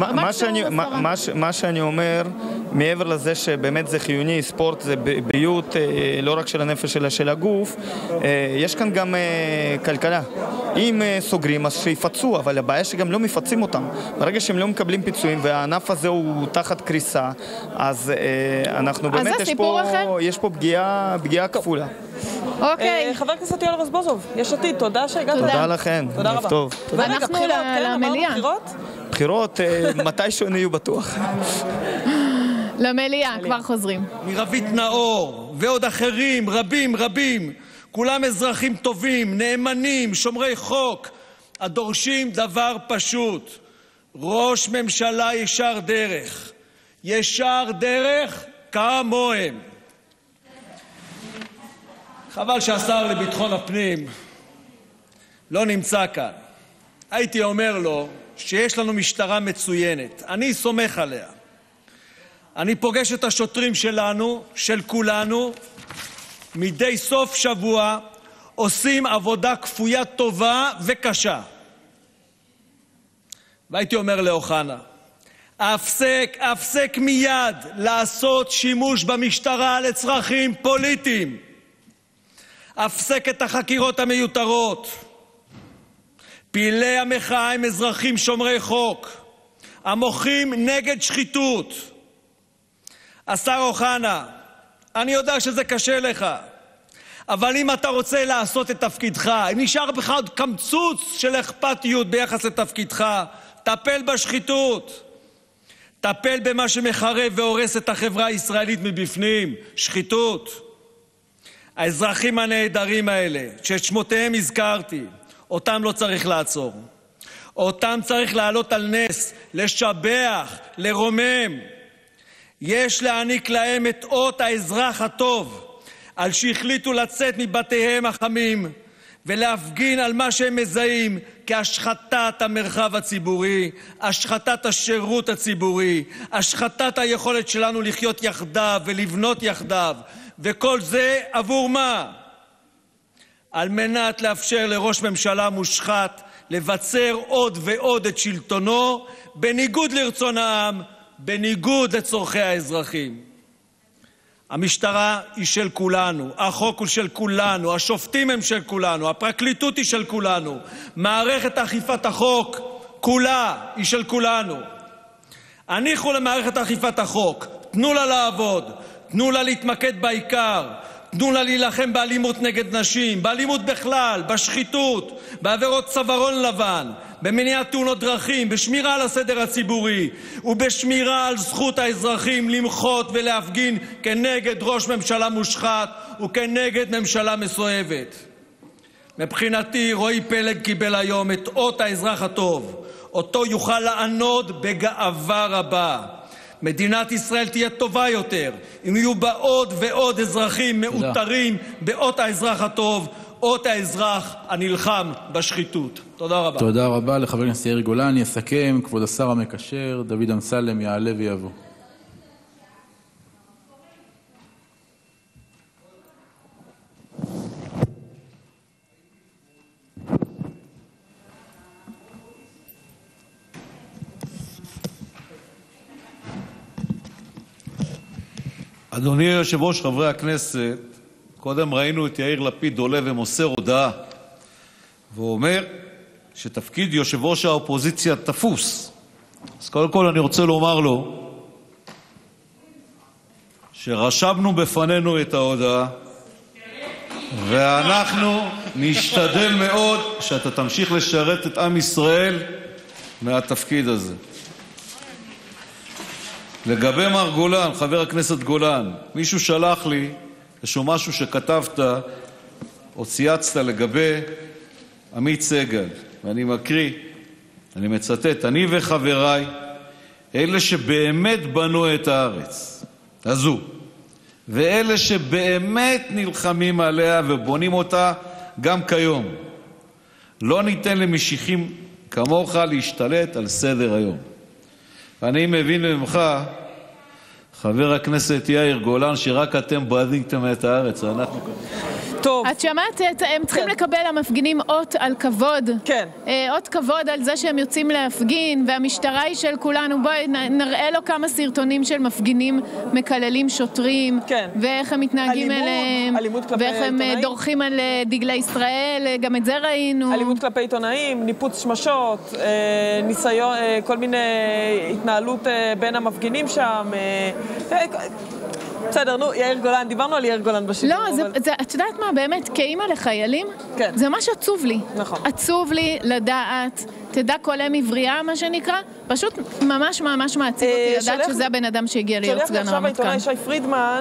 מה שאני אומר, מעבר לזה שבאמת זה חיוני, ספורט זה בריאות לא רק של הנפש אלא של הגוף, יש כאן גם כלכלה. אם סוגרים אז שיפצו, אבל הבעיה שגם לא מפצים אותם. ברגע שהם לא מקבלים פיצויים והענף הזה הוא תחת קריסה, אז אנחנו באמת, יש פה פגיעה כפולה. אוקיי. חבר הכנסת יואל רזבוזוב, יש עתיד, תודה שהגעת. תודה לכם. תודה רבה. טוב. ואנחנו למליאה. בחירות, מתישהו נהיו בטוח. למליאה, כבר חוזרים. מרבית נאור ועוד אחרים, רבים, כולם אזרחים טובים, נאמנים, שומרי חוק, הדורשים דבר פשוט, ראש ממשלה ישר דרך כמוהם. חבל שהשר לביטחון הפנים לא נמצא כאן. הייתי אומר לו שיש לנו משטרה מצוינת, אני סומך עליה. אני פוגש את השוטרים שלנו, של כולנו, מדי סוף שבוע עושים עבודה כפויה טובה וקשה. והייתי אומר לאוחנה, הפסק מיד לעשות שימוש במשטרה לצרכים פוליטיים. הפסק את החקירות המיותרות. פעילי המחאה הם אזרחים שומרי חוק, המוחים נגד שחיתות. השר אוחנה, אני יודע שזה קשה לך, אבל אם אתה רוצה לעשות את תפקידך, אם נשאר בך עוד קמצוץ של אכפתיות ביחס לתפקידך, טפל בשחיתות. טפל במה שמחרב והורס את החברה הישראלית מבפנים, שחיתות. האזרחים הנהדרים האלה, שאת שמותיהם הזכרתי, אותם לא צריך לעצור. אותם צריך להעלות על נס, לשבח, לרומם. יש להעניק להם את אות האזרח הטוב, על שהחליטו לצאת מבתיהם החמים ולהפגין על מה שהם מזהים כהשחתת המרחב הציבורי, השחתת השירות הציבורי, השחתת היכולת שלנו לחיות יחדיו ולבנות יחדיו. וכל זה עבור מה? על מנת לאפשר לראש ממשלה מושחת לבצר עוד ועוד את שלטונו בניגוד לרצון העם, בניגוד לצורכי האזרחים. המשטרה היא של כולנו, החוק הוא של כולנו, השופטים הם של כולנו, הפרקליטות היא של כולנו, מערכת אכיפת החוק כולה היא של כולנו. הניחו למערכת אכיפת החוק, תנו לה לעבוד, תנו לה להתמקד בעיקר, תנו לה להילחם באלימות נגד נשים, באלימות בכלל, בשחיתות, בעבירות צווארון לבן, במניעת תאונות דרכים, בשמירה על הסדר הציבורי ובשמירה על זכות האזרחים למחות ולהפגין כנגד ראש ממשלה מושחת וכנגד ממשלה מסואבת. מבחינתי רועי פלג קיבל היום את אות האזרח הטוב, אותו יוכל לענוד בגאווה רבה. מדינת ישראל תהיה טובה יותר אם יהיו בה עוד ועוד אזרחים מאותרים באות האזרח הטוב, או את האזרח הנלחם בשחיתות. תודה רבה. תודה רבה לחבר הכנסת יאיר גולן. יסכם כבוד השר המקשר דוד אמסלם, יעלה ויבוא. אדוני היושב-ראש, חברי הכנסת, קודם ראינו את יאיר לפיד עולה ומוסר הודעה ואומר שתפקיד יושב ראש האופוזיציה תפוס. אז קודם כל אני רוצה לומר לו שרשמנו בפנינו את ההודעה ואנחנו נשתדל מאוד שאתה תמשיך לשרת את עם ישראל מהתפקיד הזה. לגבי מר גולן, חבר הכנסת גולן, מישהו שלח לי איזשהו משהו שכתבת או צייצת לגבי עמית סגל, ואני מקריא, אני מצטט: אני וחבריי, אלה שבאמת בנו את הארץ הזו, ואלה שבאמת נלחמים עליה ובונים אותה גם כיום, לא ניתן למשיחים כמוך להשתלט על סדר היום. אני מבין ממך, חבר הכנסת יאיר גולן, שרק אתם בניתם את הארץ, אנחנו טוב. את שמעת, הם צריכים לקבל המפגינים אות על כבוד. כן. אות כבוד על זה שהם יוצאים להפגין, והמשטרה היא של כולנו. בואי נראה לו כמה סרטונים של מפגינים מקללים שוטרים, כן. ואיך הם מתנהגים אליהם, ואיך הם דורכים על דגלי ישראל, גם את זה ראינו. אלימות כלפי עיתונאים, ניפוץ שמשות, ניסיון, כל מיני התנהלות בין המפגינים שם. בסדר, נו, יאיר גולן, דיברנו על יאיר גולן בשידור. לא, את יודעת מה, באמת, כאימא לחיילים, זה ממש עצוב לי. נכון. עצוב לי לדעת, תדע כל אם עברייה, מה שנקרא, פשוט ממש ממש מעציב אותי לדעת שזה הבן אדם שהגיע להיות סגן הרמטכ"ל. שולח לי עכשיו העיתונאי שי פרידמן,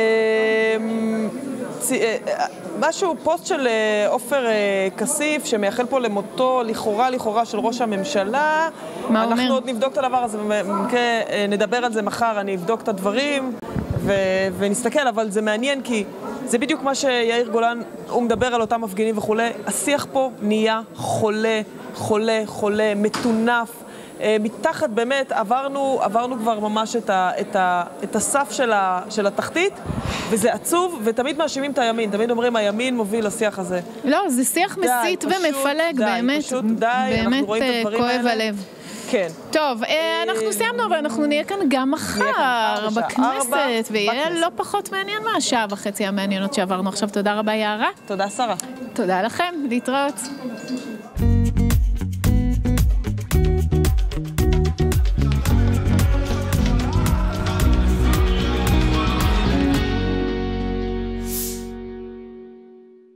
משהו, פוסט של עופר כסיף, שמייחל פה למותו לכאורה של ראש הממשלה. מה אומר? אנחנו עוד נבדוק את הדבר הזה, במקרה נדבר על זה מחר, אני אבדוק את הדברים. ונסתכל, אבל זה מעניין כי זה בדיוק מה שיאיר גולן, הוא מדבר על אותם מפגינים וכו'. השיח פה נהיה חולה, מטונף, מתחת באמת, עברנו כבר ממש את הסף של התחתית, וזה עצוב, ותמיד מאשימים את הימין, תמיד אומרים הימין מוביל לשיח הזה. לא, זה שיח מסית ומפלג, באמת, באמת כואב הלב. כן. טוב, אנחנו סיימנו, אבל אנחנו נהיה כאן גם מחר בכנסת, ויהיה לא פחות מעניין מהשעה וחצי המעניינות שעברנו עכשיו. תודה רבה, יערה. תודה, שרה. תודה לכם, להתראות.